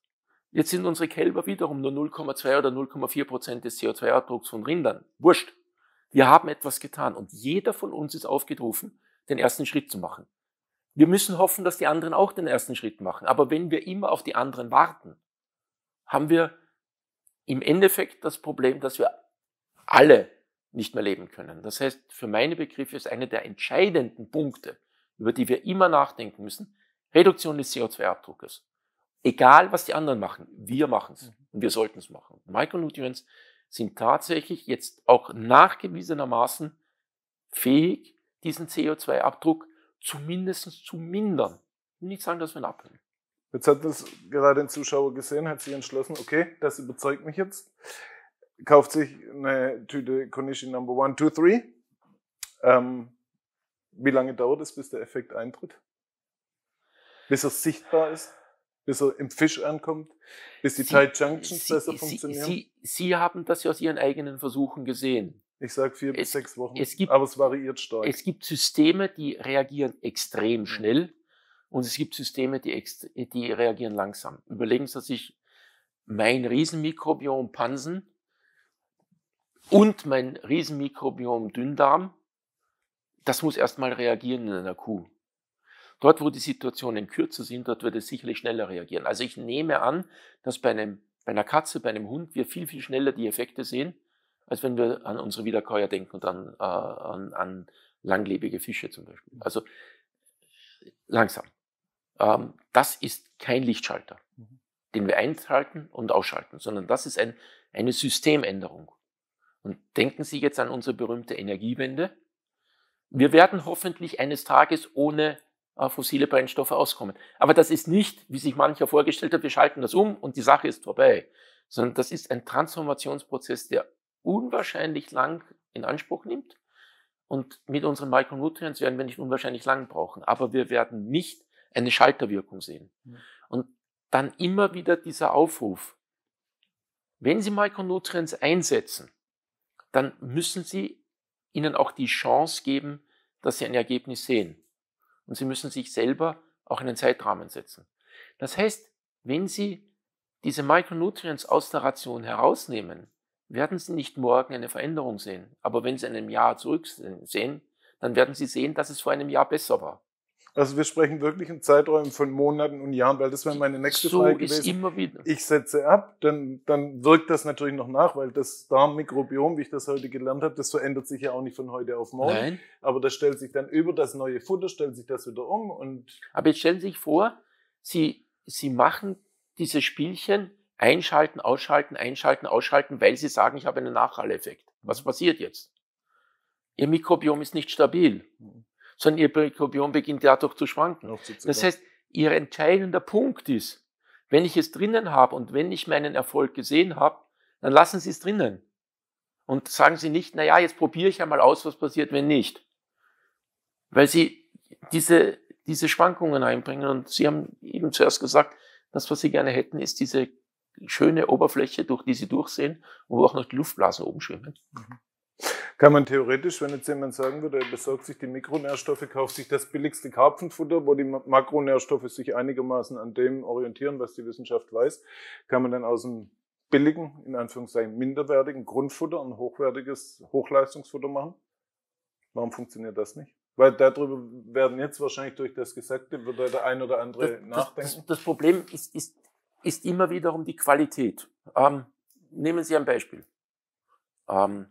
Jetzt sind unsere Kälber wiederum nur null Komma zwei oder null Komma vier Prozent des C O zwei Abdrucks von Rindern. Wurscht. Wir haben etwas getan und jeder von uns ist aufgerufen, den ersten Schritt zu machen. Wir müssen hoffen, dass die anderen auch den ersten Schritt machen. Aber wenn wir immer auf die anderen warten, haben wir im Endeffekt das Problem, dass wir alle nicht mehr leben können. Das heißt, für meine Begriffe ist einer der entscheidenden Punkte, über die wir immer nachdenken müssen, Reduktion des C O zwei Abdruckes. Egal, was die anderen machen, wir machen es und wir sollten es machen. Micronutrients sind tatsächlich jetzt auch nachgewiesenermaßen fähig, diesen C O zwei Abdruck zumindest zu mindern. Ich will nicht sagen, dass wir ihn abhängen. Jetzt hat das gerade ein Zuschauer gesehen, hat sich entschlossen, okay, das überzeugt mich jetzt. Kauft sich eine Tüte Konishi Number One, Two, Three. Ähm, wie lange dauert es, bis der Effekt eintritt? Bis er sichtbar ist? Bis er im Fisch ankommt? Bis die Sie, Tight Junctions Sie, besser Sie, funktionieren? Sie, Sie haben das ja aus Ihren eigenen Versuchen gesehen. Ich sage vier bis Es, sechs Wochen, es gibt, aber es variiert stark. Es gibt Systeme, die reagieren extrem schnell und es gibt Systeme, die, ext die reagieren langsam. Überlegen Sie sich mein Riesenmikrobiom Pansen und mein Riesenmikrobiom Dünndarm. Das muss erstmal reagieren in einer Kuh. Dort, wo die Situationen kürzer sind, dort wird es sicherlich schneller reagieren. Also ich nehme an, dass bei, einem, bei einer Katze, bei einem Hund wir viel, viel schneller die Effekte sehen, als wenn wir an unsere Wiederkäuer denken und an, äh, an, an langlebige Fische zum Beispiel. Also langsam. Ähm, das ist kein Lichtschalter, den wir einschalten und ausschalten, sondern das ist ein, eine Systemänderung. Und denken Sie jetzt an unsere berühmte Energiewende. Wir werden hoffentlich eines Tages ohne äh, fossile Brennstoffe auskommen. Aber das ist nicht, wie sich mancher vorgestellt hat, wir schalten das um und die Sache ist vorbei. Sondern das ist ein Transformationsprozess, der unwahrscheinlich lang in Anspruch nimmt. Und mit unseren Micronutrients werden wir nicht unwahrscheinlich lang brauchen. Aber wir werden nicht eine Schalterwirkung sehen. Mhm. Und dann immer wieder dieser Aufruf. Wenn Sie Micronutrients einsetzen, dann müssen Sie ihnen auch die Chance geben, dass sie ein Ergebnis sehen. Und sie müssen sich selber auch einen Zeitrahmen setzen. Das heißt, wenn Sie diese Micronutrients aus der Ration herausnehmen, werden Sie nicht morgen eine Veränderung sehen. Aber wenn Sie in einem Jahr zurücksehen, dann werden Sie sehen, dass es vor einem Jahr besser war. Also wir sprechen wirklich in Zeiträumen von Monaten und Jahren, weil das wäre meine nächste so Frage gewesen. Ist immer wieder. Ich setze ab, dann, dann wirkt das natürlich noch nach, weil das Darmmikrobiom, wie ich das heute gelernt habe, das verändert sich ja auch nicht von heute auf morgen. Nein. Aber das stellt sich dann über das neue Futter, stellt sich das wieder um. Und Aber jetzt stellen Sie sich vor, Sie, Sie machen diese Spielchen einschalten, ausschalten, einschalten, ausschalten, weil Sie sagen, ich habe einen Nachhalleffekt. Was passiert jetzt? Ihr Mikrobiom ist nicht stabil. Sondern ihr Mikrobiom beginnt dadurch zu schwanken. Das heißt, ihr entscheidender Punkt ist, wenn ich es drinnen habe und wenn ich meinen Erfolg gesehen habe, dann lassen Sie es drinnen. Und sagen Sie nicht, naja, jetzt probiere ich einmal aus, was passiert, wenn nicht. Weil Sie diese, diese Schwankungen einbringen und Sie haben eben zuerst gesagt, das, was Sie gerne hätten, ist diese schöne Oberfläche, durch die Sie durchsehen, wo auch noch die Luftblasen oben schwimmen. Mhm. Kann man theoretisch, wenn jetzt jemand sagen würde, er besorgt sich die Mikronährstoffe, kauft sich das billigste Karpfenfutter, wo die Makronährstoffe sich einigermaßen an dem orientieren, was die Wissenschaft weiß, kann man dann aus dem billigen, in Anführungszeichen minderwertigen Grundfutter ein hochwertiges Hochleistungsfutter machen? Warum funktioniert das nicht? Weil darüber werden jetzt wahrscheinlich durch das Gesagte, wird der ein oder andere das, nachdenken. Das, das Problem ist, ist, ist immer wiederum die Qualität. Ähm, nehmen Sie ein Beispiel. Ähm,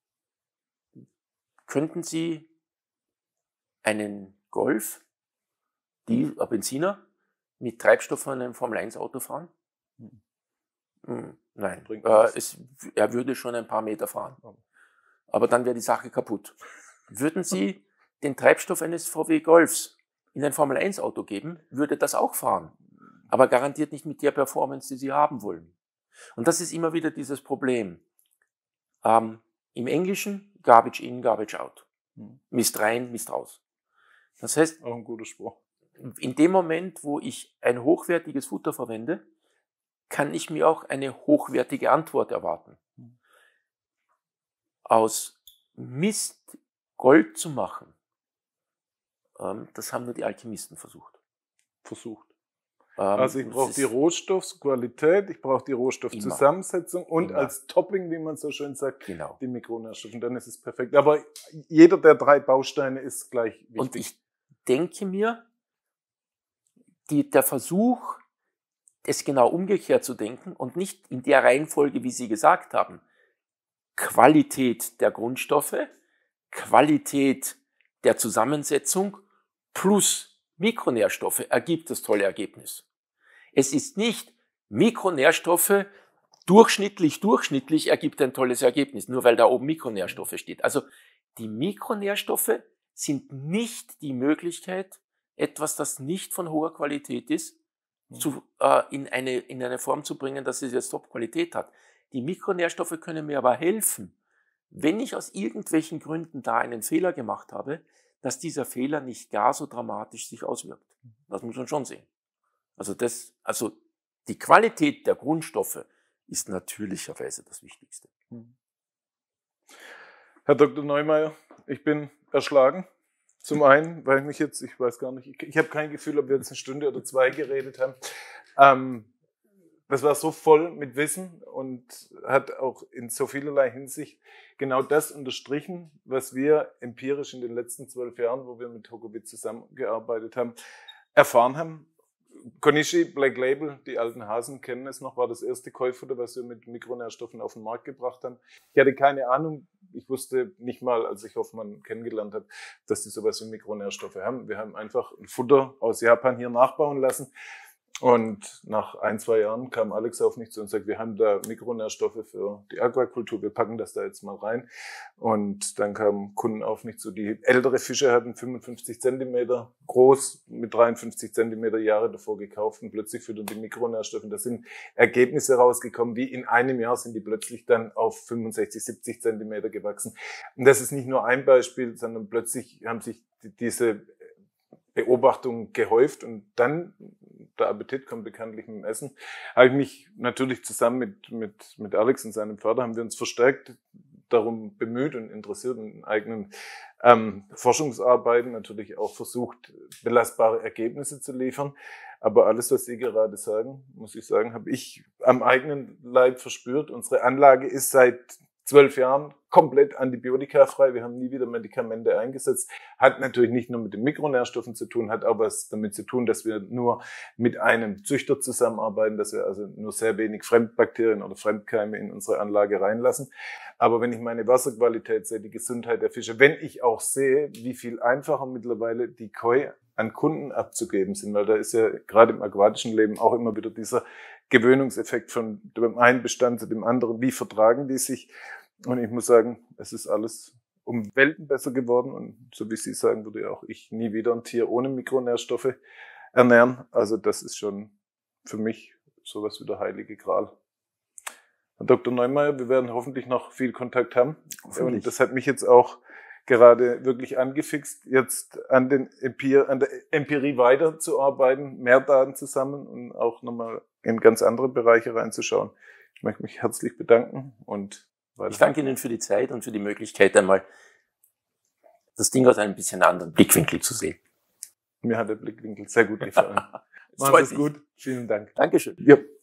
Könnten Sie einen Golf, die Benziner, mit Treibstoff von einem Formel eins Auto fahren? Hm, nein, äh, es, er würde schon ein paar Meter fahren. Aber dann wäre die Sache kaputt. Würden Sie den Treibstoff eines V W Golfs in ein Formel eins Auto geben, würde das auch fahren. Aber garantiert nicht mit der Performance, die Sie haben wollen. Und das ist immer wieder dieses Problem. Ähm, Im Englischen Garbage in, Garbage out. Mist rein, Mist raus. Das heißt, auch ein guter Spruch. In dem Moment, wo ich ein hochwertiges Futter verwende, kann ich mir auch eine hochwertige Antwort erwarten. Aus Mist Gold zu machen, ähm, das haben nur die Alchemisten versucht. Versucht. Also ich brauche die Rohstoffqualität, ich brauche die Rohstoffzusammensetzung und immer als Topping, wie man so schön sagt, genau, die Mikronährstoffe. Und dann ist es perfekt. Aber jeder der drei Bausteine ist gleich wichtig. Und ich denke mir, die, der Versuch, es genau umgekehrt zu denken und nicht in der Reihenfolge, wie Sie gesagt haben, Qualität der Grundstoffe, Qualität der Zusammensetzung plus Mikronährstoffe ergibt das tolle Ergebnis. Es ist nicht Mikronährstoffe durchschnittlich, durchschnittlich ergibt ein tolles Ergebnis, nur weil da oben Mikronährstoffe steht. Also die Mikronährstoffe sind nicht die Möglichkeit, etwas, das nicht von hoher Qualität ist, zu, äh, in, eine, in eine Form zu bringen, dass es jetzt Top-Qualität hat. Die Mikronährstoffe können mir aber helfen, wenn ich aus irgendwelchen Gründen da einen Fehler gemacht habe, dass dieser Fehler nicht gar so dramatisch sich auswirkt. Das muss man schon sehen. Also das, also die Qualität der Grundstoffe ist natürlicherweise das Wichtigste. Herr Doktor Neumeier, ich bin erschlagen. Zum einen, weil ich mich jetzt, ich weiß gar nicht, ich, ich habe kein Gefühl, ob wir jetzt eine Stunde oder zwei geredet haben. Ähm, das war so voll mit Wissen und hat auch in so vielerlei Hinsicht genau das unterstrichen, was wir empirisch in den letzten zwölf Jahren, wo wir mit Hocovit zusammengearbeitet haben, erfahren haben. Konishi, Black Label, die alten Hasen kennen es noch, war das erste Koi-Futter, was wir mit Mikronährstoffen auf den Markt gebracht haben. Ich hatte keine Ahnung, ich wusste nicht mal, als ich Hoffmann kennengelernt habe, dass die sowas wie Mikronährstoffe haben. Wir haben einfach ein Futter aus Japan hier nachbauen lassen. Und nach ein, zwei Jahren kam Alex auf mich zu und sagt, wir haben da Mikronährstoffe für die Aquakultur, wir packen das da jetzt mal rein. Und dann kamen Kunden auf mich zu, die ältere Fische hatten fünfundfünfzig Zentimeter groß, mit dreiundfünfzig Zentimeter Jahre davor gekauft und plötzlich füttern die Mikronährstoffe. Da sind Ergebnisse rausgekommen, wie in einem Jahr sind die plötzlich dann auf fünfundsechzig, siebzig Zentimeter gewachsen. Und das ist nicht nur ein Beispiel, sondern plötzlich haben sich diese Beobachtungen gehäuft und dann, der Appetit kommt bekanntlich mit dem Essen, habe ich mich natürlich zusammen mit, mit, mit Alex und seinem Vater, haben wir uns verstärkt darum bemüht und interessiert in eigenen ähm, Forschungsarbeiten natürlich auch versucht, belastbare Ergebnisse zu liefern. Aber alles, was Sie gerade sagen, muss ich sagen, habe ich am eigenen Leib verspürt. Unsere Anlage ist seit zwölf Jahren komplett antibiotikafrei. Wir haben nie wieder Medikamente eingesetzt. Hat natürlich nicht nur mit den Mikronährstoffen zu tun, hat auch was damit zu tun, dass wir nur mit einem Züchter zusammenarbeiten, dass wir also nur sehr wenig Fremdbakterien oder Fremdkeime in unsere Anlage reinlassen. Aber wenn ich meine Wasserqualität sehe, die Gesundheit der Fische, wenn ich auch sehe, wie viel einfacher mittlerweile die Koi an Kunden abzugeben sind, weil da ist ja gerade im aquatischen Leben auch immer wieder dieser Gewöhnungseffekt von dem einen Bestand zu dem anderen. Wie vertragen die sich? Und ich muss sagen, es ist alles um Welten besser geworden. Und so wie Sie sagen, würde ja auch ich nie wieder ein Tier ohne Mikronährstoffe ernähren. Also das ist schon für mich sowas wie der heilige Gral. Herr Doktor Neumeier, wir werden hoffentlich noch viel Kontakt haben. Und das hat mich jetzt auch gerade wirklich angefixt, jetzt an, den Empir, an der Empirie weiterzuarbeiten, mehr Daten zu sammeln und auch nochmal in ganz andere Bereiche reinzuschauen. Ich möchte mich herzlich bedanken und weiter. Ich danke Ihnen für die Zeit und für die Möglichkeit, einmal das Ding aus einem bisschen anderen Blickwinkel zu sehen. Mir hat der Blickwinkel sehr gut gefallen. Machen Sie es gut. Vielen Dank. Dankeschön. Ja.